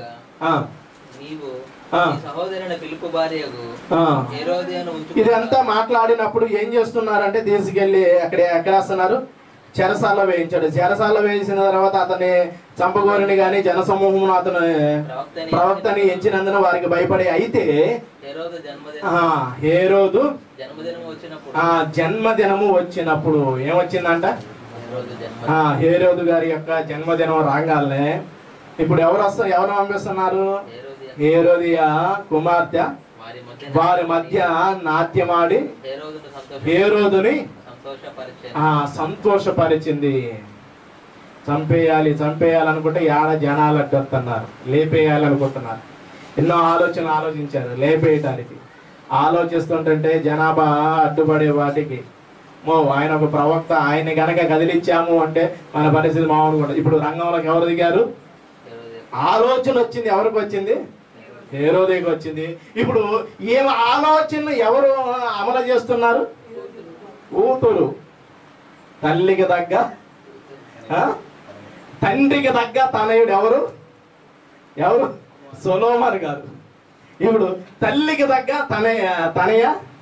ఇదంతా మాట్లాడినప్పుడు ఏం చేస్తున్నారంటే తీసుకెళ్లి అక్కడ ఎక్కడేస్తున్నారు? చెరసాల్లో వేయించాడు. చెరసాల్లో వేయించిన తర్వాత అతన్ని చంపగోరిని గాని జనసమూహమును అతను ప్రవక్తని ఎంచినందున వారికి భయపడి, అయితే హేరోదు జన్మదినము వచ్చినప్పుడు ఏమొచ్చిందంట? హేరోదు గారి యొక్క జన్మదినం రాగానే ఇప్పుడు ఎవరు వస్తారు, ఎవరు పంపిస్తున్నారు? హేరోదియా కుమార్తె వారి మధ్య నాట్యమాడి హేరోదుని సంతోషపరిచింది. చంపేయాలి చంపేయాలనుకుంటే ఏడ జనాలు అడ్డొస్తున్నారు, లేపేయాలనుకుంటున్నారు. ఎన్నో ఆలోచనలు ఆలోచించారు లేపేయటానికి. ఆలోచిస్తుంటే జనాభా అడ్డుపడే వాటికి మో ఆయన ఒక ప్రవక్త, ఆయన గనక కదిలించాము అంటే మన పరిస్థితి మామూలుగా ఉంటుంది. ఇప్పుడు రంగంలోకి ఎవరు దిగారు? ఆలోచన వచ్చింది. ఎవరికి వచ్చింది? హేరోదేకి వచ్చింది. ఇప్పుడు ఏం ఆలోచన ఎవరు అమలు చేస్తున్నారు? కూతురు. తల్లికి తగ్గ తండ్రికి తగ్గ తనయుడు ఎవరు? ఎవరు? సొలొమోను గారు. ఇప్పుడు తల్లికి తగ్గ తనయ తనయ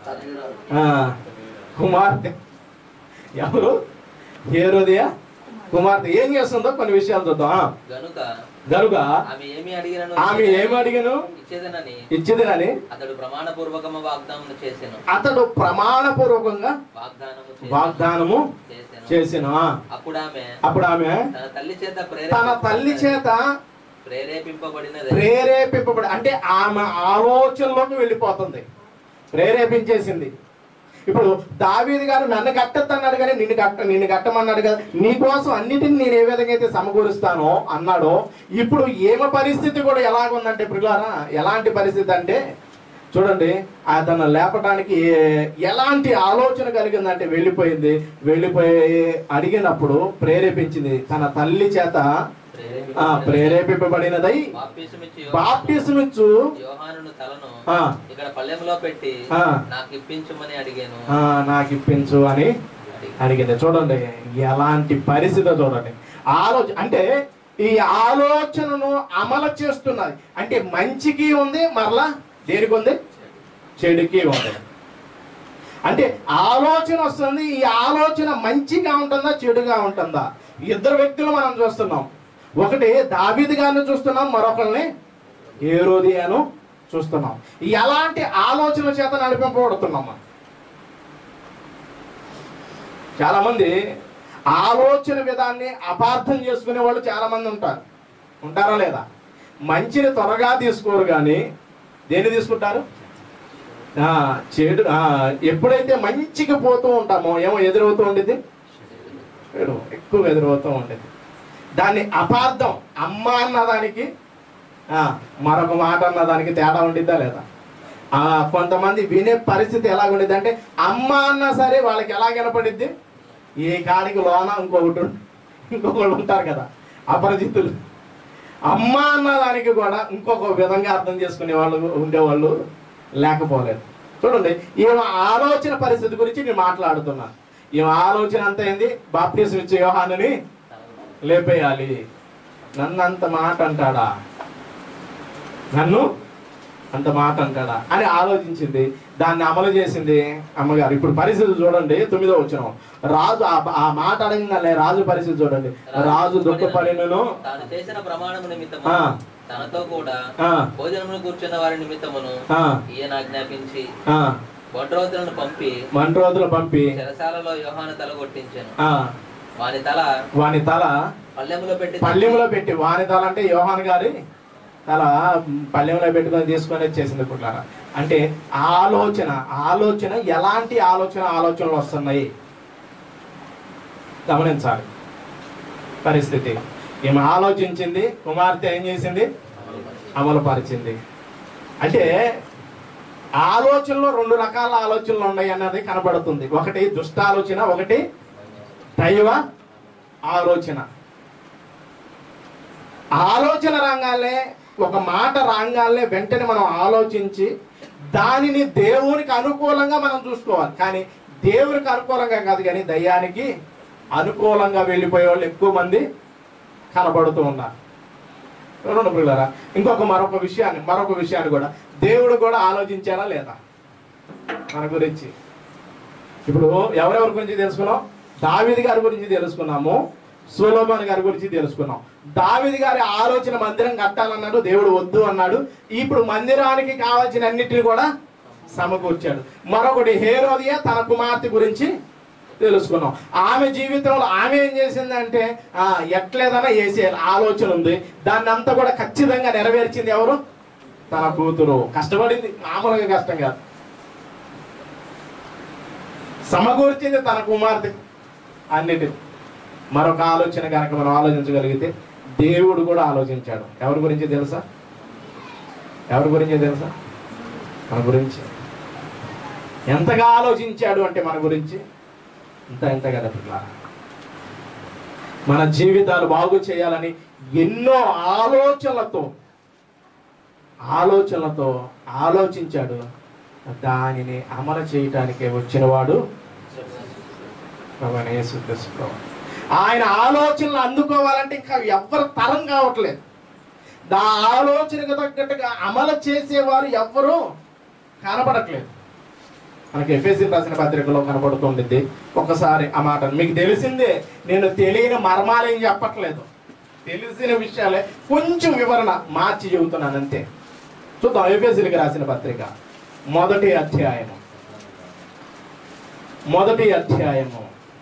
కుమార్తె ఎవరు? హేరోదియా కుమార్తె. ఏం చేస్తుందో కొన్ని విషయాలు చూద్దాం. గనుక ఆమె ఏమి అడిగను ఇచ్చేదనని అతడు ప్రమాణపూర్వకంగా వాగ్దానం చేసెను. అతడు ప్రమాణపూర్వకంగా వాగ్దానము చేసెను. అప్పుడు ఆమె అప్పుడు ఆమె తన తల్లి చేత తన తల్లి చేత ప్రేరేపింపబడినది ప్రేరేపింపబడి అంటే ఆమె ఆలోచనలోకి వెళ్ళిపోతుంది, ప్రేరేపించేసింది. ఇప్పుడు దావీదు గారు నన్ను కట్టొద్దన్నాడు కానీ నిన్ను కట్ట నిన్ను కట్టమన్నాడు కదా, నీ కోసం అన్నిటిని నేను ఏ విధంగా అయితే సమకూరుస్తానో అన్నాడో, ఇప్పుడు ఏమ పరిస్థితి కూడా ఎలాగుందంటే ప్రియులారా, ఎలాంటి పరిస్థితి అంటే చూడండి, అతను లేపడానికి ఎలాంటి ఆలోచన కలిగిందంటే వెళ్ళిపోయింది. వెళ్ళిపోయి అడిగినప్పుడు ప్రేరేపించింది. తన తల్లి చేత ప్రేరేపింపబడినదై బాప్టిసమిచ్చు యోహానును తలను ఇక్కడ పళ్ళెంలో పెట్టి నాకు ఇప్పించమని అడిగాను నాకు ఇప్పించు అని అడిగింది. చూడండి ఎలాంటి పరిస్థితి చూడండి. ఆలోచన అంటే ఈ ఆలోచనను అమలు చేస్తున్నది అంటే మంచికి ఉంది, మరలా దేనికి ఉంది? చెడుకి ఉంది. అంటే ఆలోచన వస్తుంది. ఈ ఆలోచన మంచిగా ఉంటుందా చెడుగా ఉంటుందా? ఇద్దరు వ్యక్తులు మనం చూస్తున్నాం. ఒకటి దావీదు గారిని చూస్తున్నాం, మరొకరిని హేరోదియాను చూస్తున్నాం. ఎలాంటి ఆలోచన చేత నడిపింపబడుతున్నాం? చాలా మంది ఆలోచన విధాన్ని అపార్థం చేసుకునే వాళ్ళు చాలా మంది ఉంటారు. ఉంటారా లేదా? మంచిని త్వరగా తీసుకోరు కానీ దేన్ని తీసుకుంటారు? చెడు. ఎప్పుడైతే మంచికి పోతూ ఉంటామో ఏమో ఎదురవుతూ ఉండేది, ఎక్కువ ఎదురవుతూ ఉండేది. దాన్ని అపార్థం. అమ్మ అన్నదానికి మరొక మాట అన్నదానికి తేడా ఉండిద్దా లేదా? కొంతమంది వినే పరిస్థితి ఎలా ఉండేది అంటే అమ్మ అన్నా సరే వాళ్ళకి ఎలా వినపడిద్ది? ఏ కాడికి లోన ఇంకొకటి ఇంకొకళ్ళు ఉంటారు కదా అపరిచితులు. అమ్మ అన్నదానికి కూడా ఇంకొక విధంగా అర్థం చేసుకునే వాళ్ళు ఉండేవాళ్ళు లేకపోలేదు. చూడండి, ఈమె ఆలోచన పరిస్థితి గురించి నేను మాట్లాడుతున్నా. ఈమె ఆలోచన అంతా ఏంది? బాప్టిజం ఇచ్చే యోహానుని లేపేయాలి. నన్ను అంత మాట అంటాడా, నన్ను అంత మాట అంటాడా అని ఆలోచించింది. దాన్ని అమలు చేసింది అమ్మగారు. ఇప్పుడు పరిస్థితి చూడండి, తొమ్మిదో వచనం. రాజు ఆ మాట అడగగానే రాజు పరిస్థితి చూడండి. రాజు దుఃఖపడినను తాను చేసిన ప్రమాణము నిమిత్తము తనతో కూడా భోజనమును కూర్చున్న వారి నిమిత్తమును ఈయన ఆజ్ఞాపించి వంటరోతులను పంపి వంటరోతులు పంపి చెరసాలలో యోహాను తల కొట్టించాను. వాని తల వాని తల పళ్ళెములో పెట్టి పళ్ళెములో పెట్టి వాని తల అంటే యోహాను గారి తల పళ్ళెంలో పెట్టుకొని తీసుకొని వచ్చేసింది. పుట్లారా అంటే ఆలోచన ఆలోచన ఎలాంటి ఆలోచన ఆలోచనలు వస్తున్నాయి గమనించాలి. పరిస్థితి ఈమె ఆలోచించింది, కుమార్తె ఏం చేసింది? అమలు పరిచింది. అంటే ఆలోచనలో రెండు రకాల ఆలోచనలు ఉన్నాయి అన్నది కనబడుతుంది. ఒకటి దుష్ట ఆలోచన, ఒకటి దైవ ఆలోచన. ఆలోచన రాగానే, ఒక మాట రాగానే వెంటనే మనం ఆలోచించి దానిని దేవునికి అనుకూలంగా మనం చూసుకోవాలి. కానీ దేవునికి అనుకూలంగా కాదు, కానీ దయ్యానికి అనుకూలంగా వెళ్ళిపోయే వాళ్ళు ఎక్కువ మంది కనబడుతూ ఉన్నారు. రెండు పిల్లరా, ఇంకొక మరొక విషయాన్ని మరొక విషయాన్ని కూడా దేవుడు కూడా ఆలోచించారా లేదా మన గురించి? ఇప్పుడు ఎవరెవరి గురించి తెలుసుకున్నాం? దావీదు గారి గురించి తెలుసుకున్నాము, సొలొమోను గారి గురించి తెలుసుకున్నాం. దావీదు గారి ఆలోచన మందిరం కట్టాలన్నాడు, దేవుడు వద్దు అన్నాడు. ఇప్పుడు మందిరానికి కావాల్సిన అన్నిటిని కూడా సమకూర్చాడు. మరొకటి హేరోదియా తన కుమార్తె గురించి తెలుసుకున్నాం. ఆమె జీవితంలో ఆమె ఏం చేసిందంటే ఆ ఎట్లేదన్నా వేసేయాలి ఆలోచన ఉంది. దాన్ని అంతా కూడా ఖచ్చితంగా నెరవేర్చింది ఎవరు? తన కూతురు. కష్టపడింది, మామూలుగా కష్టం కాదు. సమకూర్చింది తన కుమార్తె అన్నిటి. మరొక ఆలోచన కనుక మనం ఆలోచించగలిగితే దేవుడు కూడా ఆలోచించాడు. ఎవరి గురించి తెలుసా? ఎవరి గురించి తెలుసా? మన గురించి. ఎంతగా ఆలోచించాడు అంటే మన గురించి ఇంత ఎంత కదా పిల్లలు. మన జీవితాలు బాగు చేయాలని ఎన్నో ఆలోచనలతో ఆలోచనలతో ఆలోచించాడు. దానిని అమలు చేయటానికే వచ్చినవాడు ప్రభువైన యేసుక్రీస్తు. ఆయన ఆలోచనలు అందుకోవాలంటే ఇంకా ఎవ్వరు తరం కావట్లేదు. దా ఆలోచనకు తగ్గట్టుగా అమలు చేసేవారు ఎవ్వరూ కనపడట్లేదు. మనకి ఎఫెసీయులకు రాసిన పత్రికలో కనపడుతుంటుంది. ఒకసారి ఆ మాట మీకు తెలిసిందే, నేను తెలియని మర్మాలు ఏం చెప్పట్లేదు, తెలిసిన విషయాలే కొంచెం వివరణ మార్చి చెబుతున్నాను అంతే. చూద్దాం. ఎఫెసీయులకు రాసిన పత్రిక మొదటి అధ్యాయము మొదటి అధ్యాయము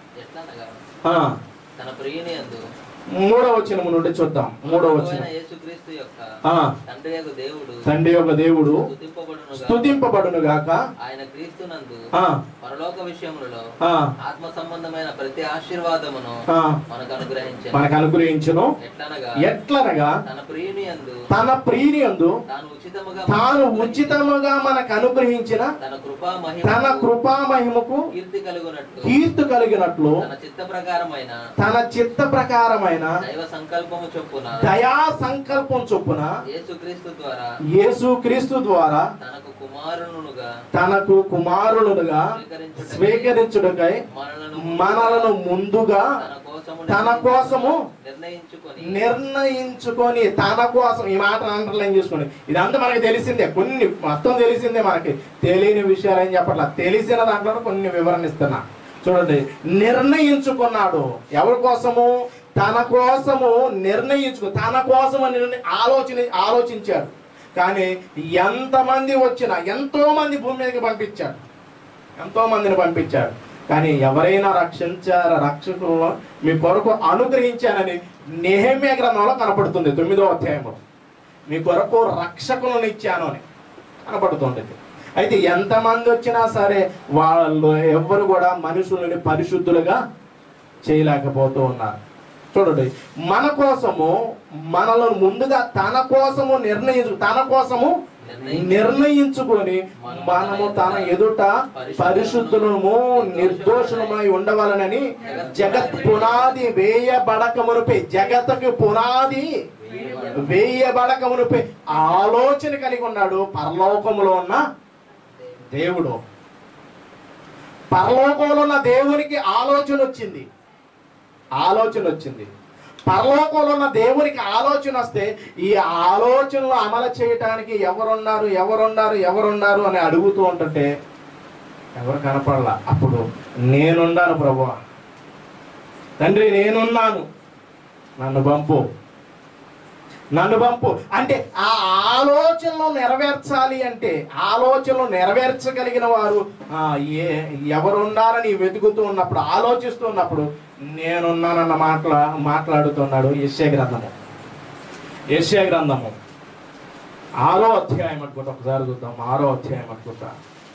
తన ప్రియుని యందు మూడవ వచనము నుండి చూద్దాం. మూడవ వచనం. యేసుక్రీస్తు యొక్క తండ్రి యొక్క దేవుడు తండ్రి యొక్క దేవుడు స్తుతింపబడును స్తుతింపబడును గాక. ఆయన క్రీస్తునందు పరలోక విషయములలో ఆత్మ సంబంధమైన ప్రతి ఆశీర్వాదమును మనకు అనుగ్రహించెను మనకు అనుగ్రహించును. ఎట్లనగా ఎట్లనగా తన ప్రియుని యందు తన ప్రియుని యందు తాను ఉచితముగా తాను ఉచితముగా మనకు అనుగ్రహించిన తన కృపా మహిమ తన కృపా మహిమకు కీర్తి కలుగునట్లు కీర్తి కలిగినట్లు తన చిత్త ప్రకారమైన తన చిత్త ప్రకారమైన దైవ సంకల్పము చొప్పున దయా సంకల్పం చొప్పున యేసుక్రీస్తు ద్వారా యేసుక్రీస్తు ద్వారా తనకు కుమారునుగా తనకు కుమారులుగా స్వీకరించుటకై మనలను ముందుగా తన కోసము నిర్ణయించుకొని నిర్ణయించుకొని తన కోసం. ఈ మాట అండర్లైన్ చేసుకోండి. ఇదంతా మనకి తెలిసిందే, కొన్ని మొత్తం తెలిసిందే. మనకి తెలియని విషయాలు ఏం చెప్పట్లా, తెలిసిన దాంట్లో కొన్ని వివరణ ఇస్తున్నా. చూడండి, నిర్ణయించుకున్నాడు. ఎవరి కోసము? తన కోసము నిర్ణయించుకు తన కోసము ఆలోచన ఆలోచించాడు. కానీ ఎంతమంది వచ్చినా ఎంతో మంది భూమి మీదకి పంపించాడు, ఎంతో మందిని పంపించాడు. కానీ ఎవరైనా రక్షించారా, రక్షకులు మీ కొరకు అనుగ్రహించానని నెహెమ్యా గ్రంథంలో కనపడుతుంది. తొమ్మిదో అధ్యాయంలో మీ కొరకు రక్షకులను ఇచ్చాను అని కనపడుతుంది. అయితే ఎంతమంది వచ్చినా సరే వాళ్ళు ఎవ్వరు కూడా మనుషులని పరిశుద్ధులుగా చేయలేకపోతూ ఉన్నారు. చూడండి, మన కోసము మనలను ముందుగా తన కోసము నిర్ణయించు తన కోసము నిర్ణయించుకొని మనము తన ఎదుట పరిశుద్ధులము నిర్దోషులమై ఉండవాలనని జగత్ పునాది వేయబడక మునిపే జగత్తుకి పునాది వేయబడక మునిపే ఆలోచన కలిగి ఉన్నాడు పరలోకములో ఉన్న దేవుడు. పరలోకంలో ఉన్న దేవునికి ఆలోచన వచ్చింది ఆలోచన వచ్చింది పరలోకంలో ఉన్న దేవునికి ఆలోచన వస్తే ఈ ఆలోచనలు అమలు చేయటానికి ఎవరున్నారు ఎవరున్నారు ఎవరున్నారు అని అడుగుతూ ఉంటుంటే ఎవరు కనపడలా. అప్పుడు నేనున్నాను ప్రభువా, తండ్రి నేనున్నాను, నన్ను పంపు నన్ను పంపు అంటే ఆ ఆలోచనలు నెరవేర్చాలి. అంటే ఆలోచనలు నెరవేర్చగలిగిన వారు ఏ ఎవరున్నారని వెతుకుతూ ఉన్నప్పుడు, ఆలోచిస్తూ ఉన్నప్పుడు నేనున్నానన్న మాట్లా మాట్లాడుతున్నాడు యెషయా గ్రంథము. యెషయా గ్రంథము ఆరో అధ్యాయం అనుకుంటా, ఒకసారి చూద్దాం. ఆరో అధ్యాయం అనుకుంటా.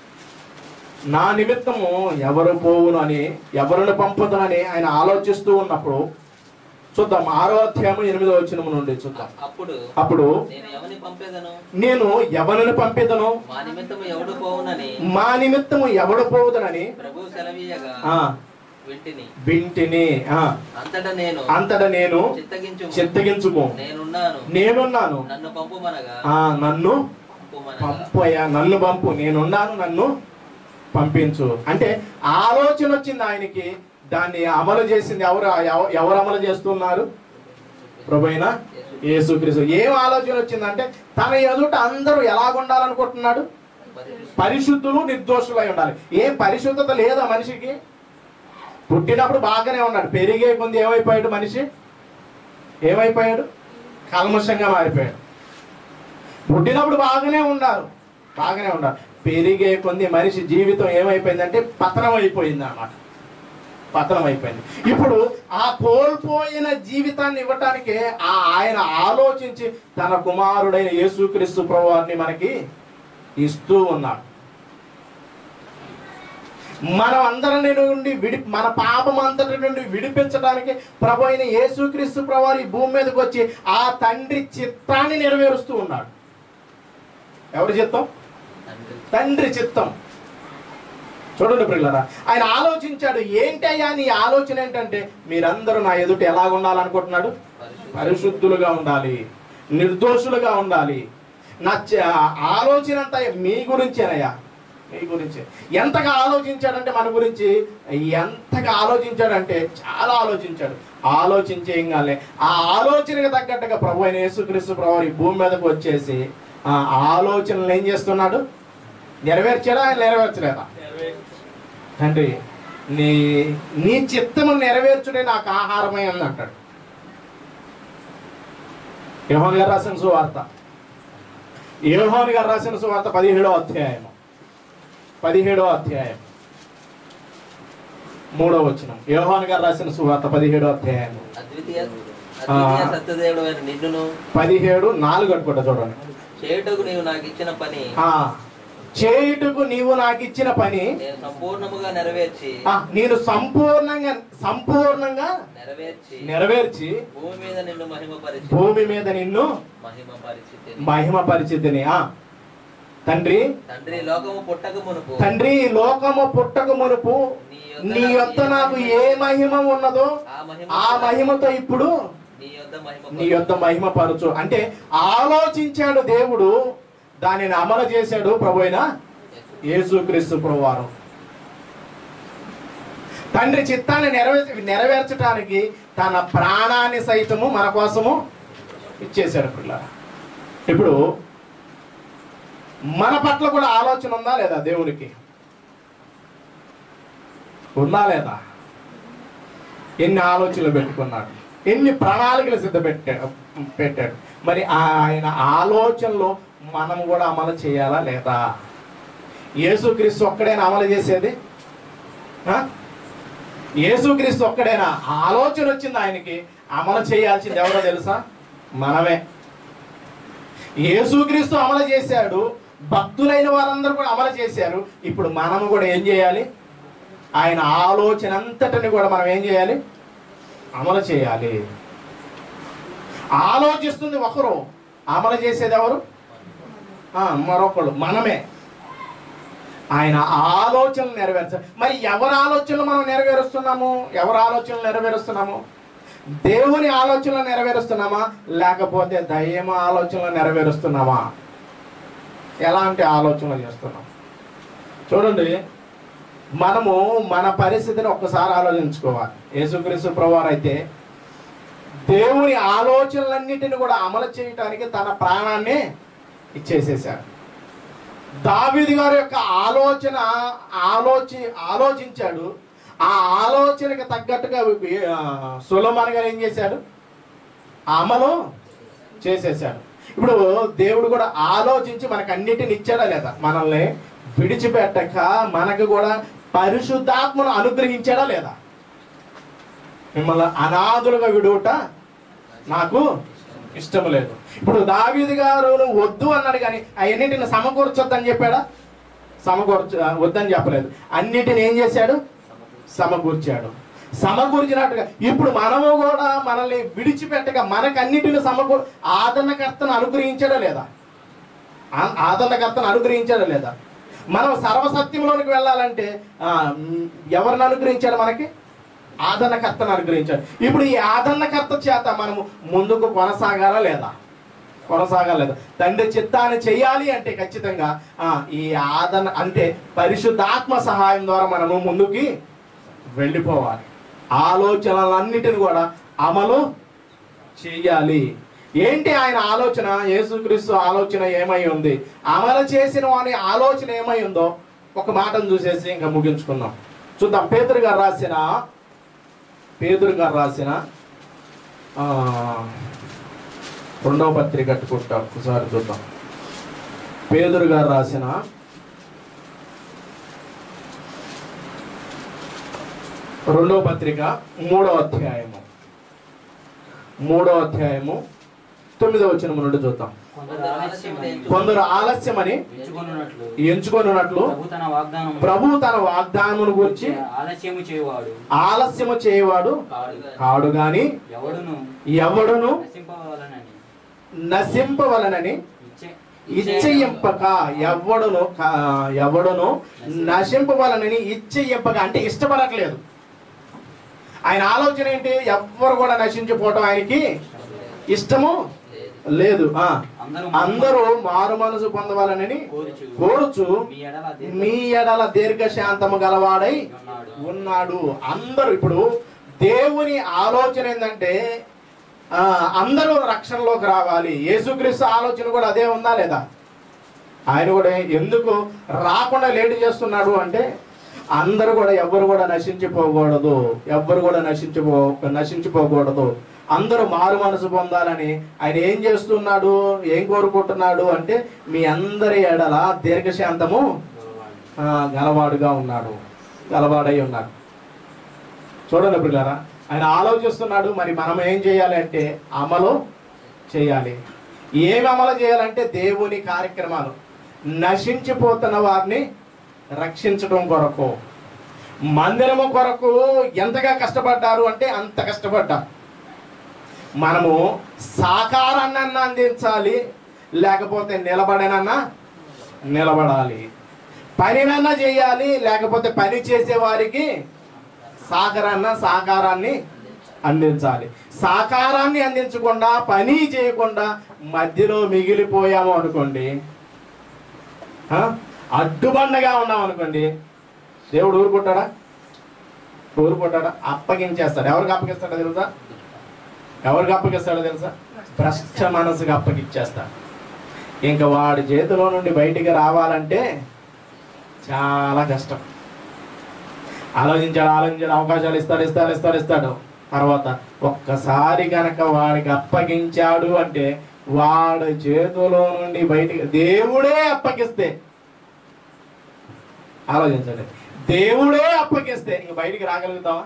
నా నిమిత్తము ఎవరు పోవును అని, ఎవరిని పంపుతానని ఆయన ఆలోచిస్తూ ఉన్నప్పుడు చూద్దాం. ఆరో అధ్యాయం ఎనిమిదో వచనం నుండి చూద్దాం. అప్పుడు అప్పుడు నేను ఎవరిని పంపేదను నేను ఎవరిని పంపేదను మా నిమిత్తము ఎవడు పోవునని మా నిమిత్తము ఎవడు పోవుదనని ప్రభువు సెలవీయగా వింటిని వింటిని అంతటా నేను అంతటా నేను చిత్తగించు చిత్తగించుము నేనున్నాను నేనున్నాను నన్ను పంపుమనగా నన్ను పంపయ్యా, నన్ను పంపు, నేనున్నాను, నన్ను పంపించు అంటే ఆలోచన వచ్చింది ఆయనకి. దాన్ని అమలు చేసింది ఎవరు? ఎవరు అమలు చేస్తున్నారు? ప్రభువైన యేసుక్రీస్తు. ఏం ఆలోచన వచ్చిందంటే తన ఎదుట అందరూ ఎలాగుండాలనుకుంటున్నాడు? పరిశుద్ధులు నిర్దోషులై ఉండాలి. ఏం పరిశుద్ధత లేదా మనిషికి? పుట్టినప్పుడు బాగానే ఉన్నాడు, పెరిగే కొంది ఏమైపోయాడు మనిషి? ఏమైపోయాడు? కల్మషంగా మారిపోయాడు. పుట్టినప్పుడు బాగానే ఉన్నారు బాగానే ఉన్నారు పెరిగే కొంది మనిషి జీవితం ఏమైపోయిందంటే పతనం అయిపోయింది అన్నమాట. పతనం అయిపోయింది. ఇప్పుడు ఆ కోల్పోయిన జీవితాన్ని ఇవ్వటానికే ఆ ఆయన ఆలోచించి తన కుమారుడైన యేసుక్రీస్తు ప్రభువారిని మనకి ఇస్తూ ఉన్నాడు. మనం అందరిని నుండి విడి మన పాపం అంతటి నుండి విడిపించడానికి ప్రభు అయిన యేసుక్రీస్తు ప్రభువారు ఈ భూమి మీదకి వచ్చి ఆ తండ్రి చిత్తాన్ని నెరవేరుస్తూ ఉన్నాడు. ఎవరి చిత్తం? తండ్రి చిత్తం. చూడండి ప్రియులారా, ఆయన ఆలోచించాడు. ఏంటయ్యా నీ ఆలోచన ఏంటంటే, మీరందరూ నా ఎదుట ఎలాగ ఉండాలనుకుంటున్నాడు? పరిశుద్ధులుగా ఉండాలి, నిర్దోషులుగా ఉండాలి. నా ఆలోచన అంతా మీ గురించేనయ్యా, మీ గురించి. ఎంతగా ఆలోచించాడంటే మన గురించి, ఎంతగా ఆలోచించాడంటే చాలా ఆలోచించాడు. ఆలోచించేయంగానే ఆ ఆలోచనకు తగ్గట్టుగా ప్రభు అయిన యేసుక్రీస్తు ప్రభు ఈ భూమి మీదకు వచ్చేసి ఆ ఆలోచనలు ఏం చేస్తున్నాడు? నెరవేర్చాడా? ఆయన నెరవేర్చలేదా? తండ్రి నీ నీ చిత్తము నెరవేర్చుడే నాకు ఆహారమై అని అంటాడు. యోహాను గారు రాసిన సువార్త, యోహాను గారు రాసిన సువార్త పదిహేడో అధ్యాయము పదిహేడో అధ్యాయం మూడో వచనం. యోహాను గారు రాసిన సువార్త పదిహేడో అధ్యాయము నిన్ను పదిహేడు నాలుగు అనుకుంటా. చూడండి. చేయుటకు నీవు నాకు ఇచ్చిన పని చేయుటకు నీవు నాకు ఇచ్చిన పని నేను సంపూర్ణముగా నెరవేర్చి నేను సంపూర్ణంగా సంపూర్ణంగా నెరవేర్చి నెరవేర్చి భూమి మీద నిన్ను మహిమపరిచి భూమి మీద నిన్ను మహిమపరిచితిని మహిమపరిచితిని. ఆ తండ్రి తండ్రి లోకము పుట్టక మునుపు తండ్రి లోకము పుట్టక మునుపు నీ యొద్ద నాకు ఏ మహిమ ఉన్నదో ఆ మహిమతో ఇప్పుడు నీ యొద్ద మహిమపరచు. అంటే ఆలోచించాడు దేవుడు, దానిని అమలు చేశాడు ప్రభు అయిన యేసుక్రీస్తు ప్రభువారు. తండ్రి చిత్తాన్ని నెరవేర్చ నెరవేర్చడానికి తన ప్రాణాన్ని సైతము మన కోసము ఇచ్చేశాడు పిల్లలు. ఇప్పుడు మన పట్ల కూడా ఆలోచన ఉందా లేదా? దేవునికి ఉందా లేదా? ఎన్ని ఆలోచనలు పెట్టుకున్నాడు, ఎన్ని ప్రణాళికలు సిద్ధ పెట్టాడు పెట్టాడు మరి ఆయన ఆలోచనలో మనం కూడా అమలు చేయాలా లేదా? యేసుక్రీస్తు ఒక్కడైనా అమలు చేసేది? యేసుక్రీస్తు ఒక్కడైనా ఆలోచన వచ్చింది ఆయనకి, అమలు చేయాల్సింది ఎవరో తెలుసా? మనమే. యేసుక్రీస్తు అమలు చేశాడు, భక్తులైన వారందరూ కూడా అమలు చేశారు. ఇప్పుడు మనము కూడా ఏం చేయాలి? ఆయన ఆలోచన అంతటిని కూడా మనం ఏం చేయాలి? అమలు చేయాలి. ఆలోచిస్తుంది ఒకరు, అమలు చేసేది ఎవరు? మరొకరు, మనమే. ఆయన ఆలోచనలు నెరవేర్చాలి. మరి ఎవరి ఆలోచనలు మనం నెరవేరుస్తున్నాము? ఎవరి ఆలోచనలు నెరవేరుస్తున్నాము? దేవుని ఆలోచనలు నెరవేరుస్తున్నామా, లేకపోతే దయ్యమ ఆలోచనలు నెరవేరుస్తున్నామా? ఎలాంటి ఆలోచనలు చేస్తున్నాం? చూడండి, మనము మన పరిస్థితిని ఒక్కసారి ఆలోచించుకోవాలి. యేసుక్రీస్తు ప్రభువారు అయితే దేవుని ఆలోచనలన్నిటిని కూడా అమలు చేయటానికి తన ప్రాణాన్ని ఇచ్చేసేసాడు. దావీదు గారి యొక్క ఆలోచన ఆలోచి ఆలోచించాడు. ఆ ఆలోచనకి తగ్గట్టుగా సొలొమోను గారు ఏం చేశాడు? అమలు చేసేసాడు. ఇప్పుడు దేవుడు కూడా ఆలోచించి మనకు అన్నిటిని ఇచ్చాడా లేదా? మనల్ని విడిచిపెట్టక మనకు కూడా పరిశుద్ధాత్మను అనుగ్రహించాడా లేదా? మిమ్మల్ని అనాథులుగా విడుట నాకు ఇష్టం లేదు. ఇప్పుడు దావీదు గారు వద్దు అన్నాడు, కానీ అన్నిటిని సమకూర్చొద్దని చెప్పాడా? సమకూర్చ వద్దని చెప్పలేదు. అన్నిటిని ఏం చేశాడు? సమకూర్చాడు. సమకూర్చినట్టుగా ఇప్పుడు మనము కూడా మనల్ని విడిచిపెట్టక మనకు అన్నిటిని సమకూ ఆదరణకర్తను అనుగ్రహించాడా లేదా? ఆదరణకర్తను అనుగ్రహించాడా లేదా? మనం సర్వసత్యంలోనికి వెళ్ళాలంటే ఎవరిని అనుగ్రహించాడు? మనకి ఆదరణకర్తను అనుగ్రహించాడు. ఇప్పుడు ఈ ఆదరణకర్త చేత మనము ముందుకు కొనసాగాలా లేదా? కొనసాగలేదు. తండ్రి చిత్తాన్ని చేయాలి అంటే ఖచ్చితంగా ఈ ఆదరణ అంటే పరిశుద్ధాత్మ సహాయం ద్వారా మనము ముందుకి వెళ్ళిపోవాలి. ఆలోచనలన్నిటిని కూడా అమలు చేయాలి. ఏంటి ఆయన ఆలోచన? యేసుక్రీస్తు ఆలోచన ఏమై ఉంది? అమలు చేసిన వాని ఆలోచన ఏమై ఉందో ఒక మాటను చూసేసి ఇంకా ముగించుకుందాం. చూద్దాం. పేతురు గారు రాసిన పేతురు గారు రాసిన రెండవ పత్రిక కట్టుకుంటాం. ఒకసారి చూద్దాం. పేతురు గారు రాసిన రెండో పత్రిక మూడో అధ్యాయము మూడో అధ్యాయము తొమ్మిదో వచనం నుండి చూద్దాం. కొందరు ఆలస్యమని ఎంచుకొనున్నట్లు ప్రభు తన వాగ్దానమును గురించి ఆలస్యము చేయవాడు ఆలస్యము చేయవాడు కాడు గాని ఎవడును నశింపవలనని ఇచ్చయింపక ఎవడును ఎవడును నశింపవలనని ఇచ్చయింపక అంటే ఇష్టపడట్లేదు. ఆయన ఆలోచన ఏంటి? ఎవ్వరు కూడా నశించిపోవటం ఆయనకి ఇష్టము లేదు. ఆ అందరూ మారు మనసు పొందవాలని కోరుచు మీ ఎడల దీర్ఘశాంతము గలవాడై ఉన్నాడు. అందరూ ఇప్పుడు దేవుని ఆలోచన ఏంటంటే ఆ అందరూ రక్షణలోకి రావాలి. యేసుక్రీస్తు ఆలోచన కూడా అదే ఉందా లేదా? ఆయన కూడా ఎందుకు రాకుండా లేట్ చేస్తున్నాడు అంటే అందరూ కూడా ఎవ్వరు కూడా నశించిపోకూడదు, ఎవ్వరు కూడా నశించిపో నశించిపోకూడదు అందరూ మారు మనసు పొందాలని ఆయన ఏం చేస్తున్నాడు, ఏం కోరుకుంటున్నాడు అంటే మీ అందరి ఎడల దీర్ఘశాంతము గలవాడుగా ఉన్నాడు, గలవాడై ఉన్నాడు. చూడండి పిల్లరా, ఆయన ఆలోచిస్తున్నాడు. మరి మనం ఏం చేయాలి అంటే అమలు చేయాలి. ఏమి అమలు చేయాలంటే దేవుని కార్యక్రమాలు, నశించిపోతున్న వారిని రక్షించడం కొరకు, మందిరము కొరకు ఎంతగా కష్టపడ్డారు అంటే అంత కష్టపడ్డారు. మనము సాకారాన్ని అందించాలి, లేకపోతే నిలబడనన్నా నిలబడాలి, పనినన్నా చేయాలి, లేకపోతే పని చేసే వారికి సాకారాన్న సాకారాన్ని అందించాలి. సాకారాన్ని అందించకుండా పని చేయకుండా మధ్యలో మిగిలిపోయాము అనుకోండి, అడ్డుబండగా ఉన్నాం అనుకోండి, దేవుడు ఊరుకుంటాడా? ఊరుకుంటాడా? అప్పగించేస్తాడు. ఎవరికి అప్పగిస్తాడో తెలుసా? ఎవరికి అప్పగిస్తాడో తెలుసా? భ్రష్ట మనసుకు అప్పగిచ్చేస్తాడు. ఇంకా వాడి చేతిలో నుండి బయటికి రావాలంటే చాలా కష్టం. ఆలోచించాడు ఆలోచించాడు అవకాశాలు ఇస్తాడు ఇస్తాడు ఇస్తాడు ఇస్తాడు తర్వాత ఒక్కసారి కనుక వాడికి అప్పగించాడు అంటే వాడి చేతిలో నుండి బయటికి దేవుడే అప్పగిస్తే, ఆలోచించండి, దేవుడే అప్పగిస్తే ఇంక బయటికి రాగలుగుతావా?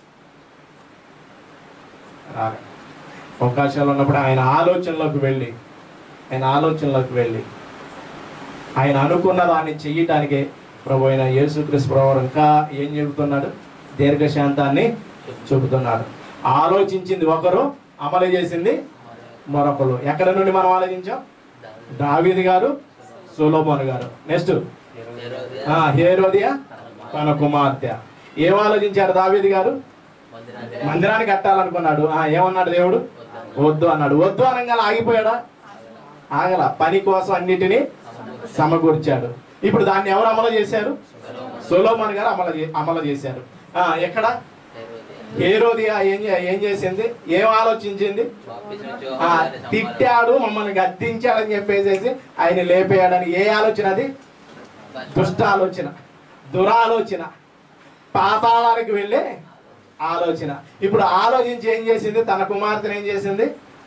రాగ అవకాశాలు ఉన్నప్పుడు ఆయన ఆలోచనలోకి వెళ్ళి ఆయన ఆలోచనలోకి వెళ్ళి ఆయన అనుకున్న దాన్ని చెయ్యటానికే ప్రభు అయిన యేసుక్రీస్తు ప్రభువు ఇంకా ఏం చెబుతున్నాడు? దీర్ఘశాంతాన్ని చెబుతున్నాడు. ఆలోచించింది ఒకరు, అమలు చేసింది మరొకరు. ఎక్కడ నుండి మనం ఆలోచించాం? దావీదు గారు, సొలొమోను గారు. నెక్స్ట్ హేరోదియా తన కుమార్తె. ఏం ఆలోచించారు? దావీదు గారు మందిరాన్ని కట్టాలనుకున్నాడు. ఆ ఏమన్నాడు దేవుడు? వద్దు అన్నాడు. వద్దు అనగానే ఆగిపోయాడా? ఆగల. పని కోసం అన్నిటినీ సమకూర్చాడు. ఇప్పుడు దాన్ని ఎవరు అమలు చేశారు? సొలొమోను గారు అమలు అమలు చేశారు. ఆ ఎక్కడ? హేరోదియా ఏం ఏం చేసింది? ఏం ఆలోచించింది? ఆ తిట్టాడు, మమ్మల్ని గద్దించాడని చెప్పేసేసి ఆయన లేపేయాడని. ఏ ఆలోచన అది? దుష్ట ఆలోచన, దురాలోచన, పాతాళానికి వెళ్ళే ఆలోచన. ఇప్పుడు ఆలోచించి ఏం చేసింది? తన కుమార్తెను ఏం చేసింది?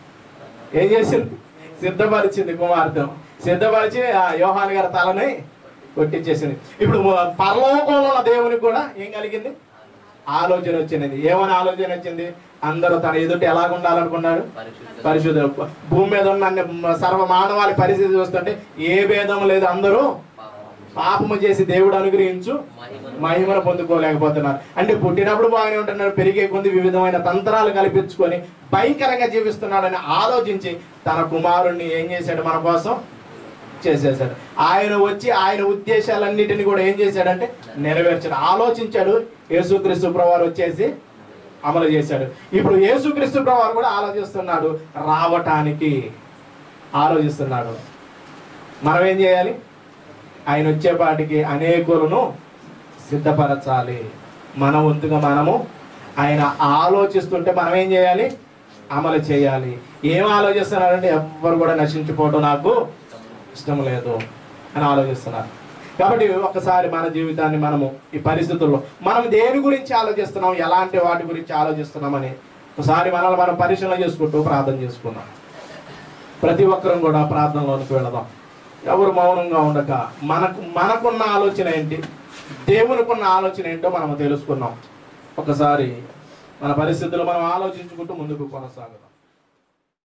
ఏం చేసింది? సిద్ధపరిచింది. కుమార్తెను సిద్ధపరిచి ఆ యోహాను గారి తలని కొట్టించేసింది. ఇప్పుడు పరలోకంలో ఉన్న దేవునికి కూడా ఏం కలిగింది? ఆలోచన వచ్చినది. ఏమని ఆలోచన వచ్చింది? అందరూ తన ఎదుట ఎలాగ ఉండాలనుకున్నాడు? పరిశుద్ధ. భూమి మీద ఉన్న సర్వ మానవాళి పరిస్థితి చూస్తుంటే ఏ భేదం లేదు, అందరూ పాపము చేసి దేవుడు అనుగ్రహించు మహిమను పొందుకోలేకపోతున్నారు. అంటే పుట్టినప్పుడు బాగానే ఉంటున్నారు, పెరిగే కొద్ది వివిధమైన తంత్రాలు కల్పించుకొని భయంకరంగా జీవిస్తున్నాడని ఆలోచించి తన కుమారుణ్ణి ఏం చేశాడు? మన కోసం చేసేసాడు. ఆయన వచ్చి ఆయన ఉద్దేశాలన్నిటిని కూడా ఏం చేశాడంటే నెరవేర్చాడు. ఆలోచించాడు. యేసుక్రీస్తు ప్రభువారు వచ్చేసి అమలు చేశాడు. ఇప్పుడు యేసుక్రీస్తు ప్రభువారు కూడా ఆలోచిస్తున్నాడు, రావటానికి ఆలోచిస్తున్నాడు. మనం ఏం చేయాలి? ఆయన వచ్చేపాటికి అనేకులను సిద్ధపరచాలి. మన వంతుగా మనము ఆయన ఆలోచిస్తుంటే మనం ఏం చేయాలి? అమలు చేయాలి. ఏం ఆలోచిస్తున్నారంటే ఎవ్వరు కూడా నశించిపోవడం నాకు ఇష్టం లేదు అని ఆలోచిస్తున్నారు. కాబట్టి ఒక్కసారి మన జీవితాన్ని మనము ఈ పరిస్థితుల్లో మనం దేని గురించి ఆలోచిస్తున్నాం, ఎలాంటి వాటి గురించి ఆలోచిస్తున్నామని ఒకసారి మనల్ని మనం పరిశీలన చేసుకుంటూ ప్రార్థన చేసుకున్నాం. ప్రతి ఒక్కరం కూడా ప్రార్థనలోనికి వెళదాం. ఎవరు మౌనంగా ఉండక మనకు మనకున్న ఆలోచన ఏంటి, దేవునికున్న ఆలోచన ఏంటో మనం తెలుసుకున్నాం. ఒకసారి మన పరిస్థితులు మనం ఆలోచించుకుంటూ ముందుకు కొనసాగుదాం.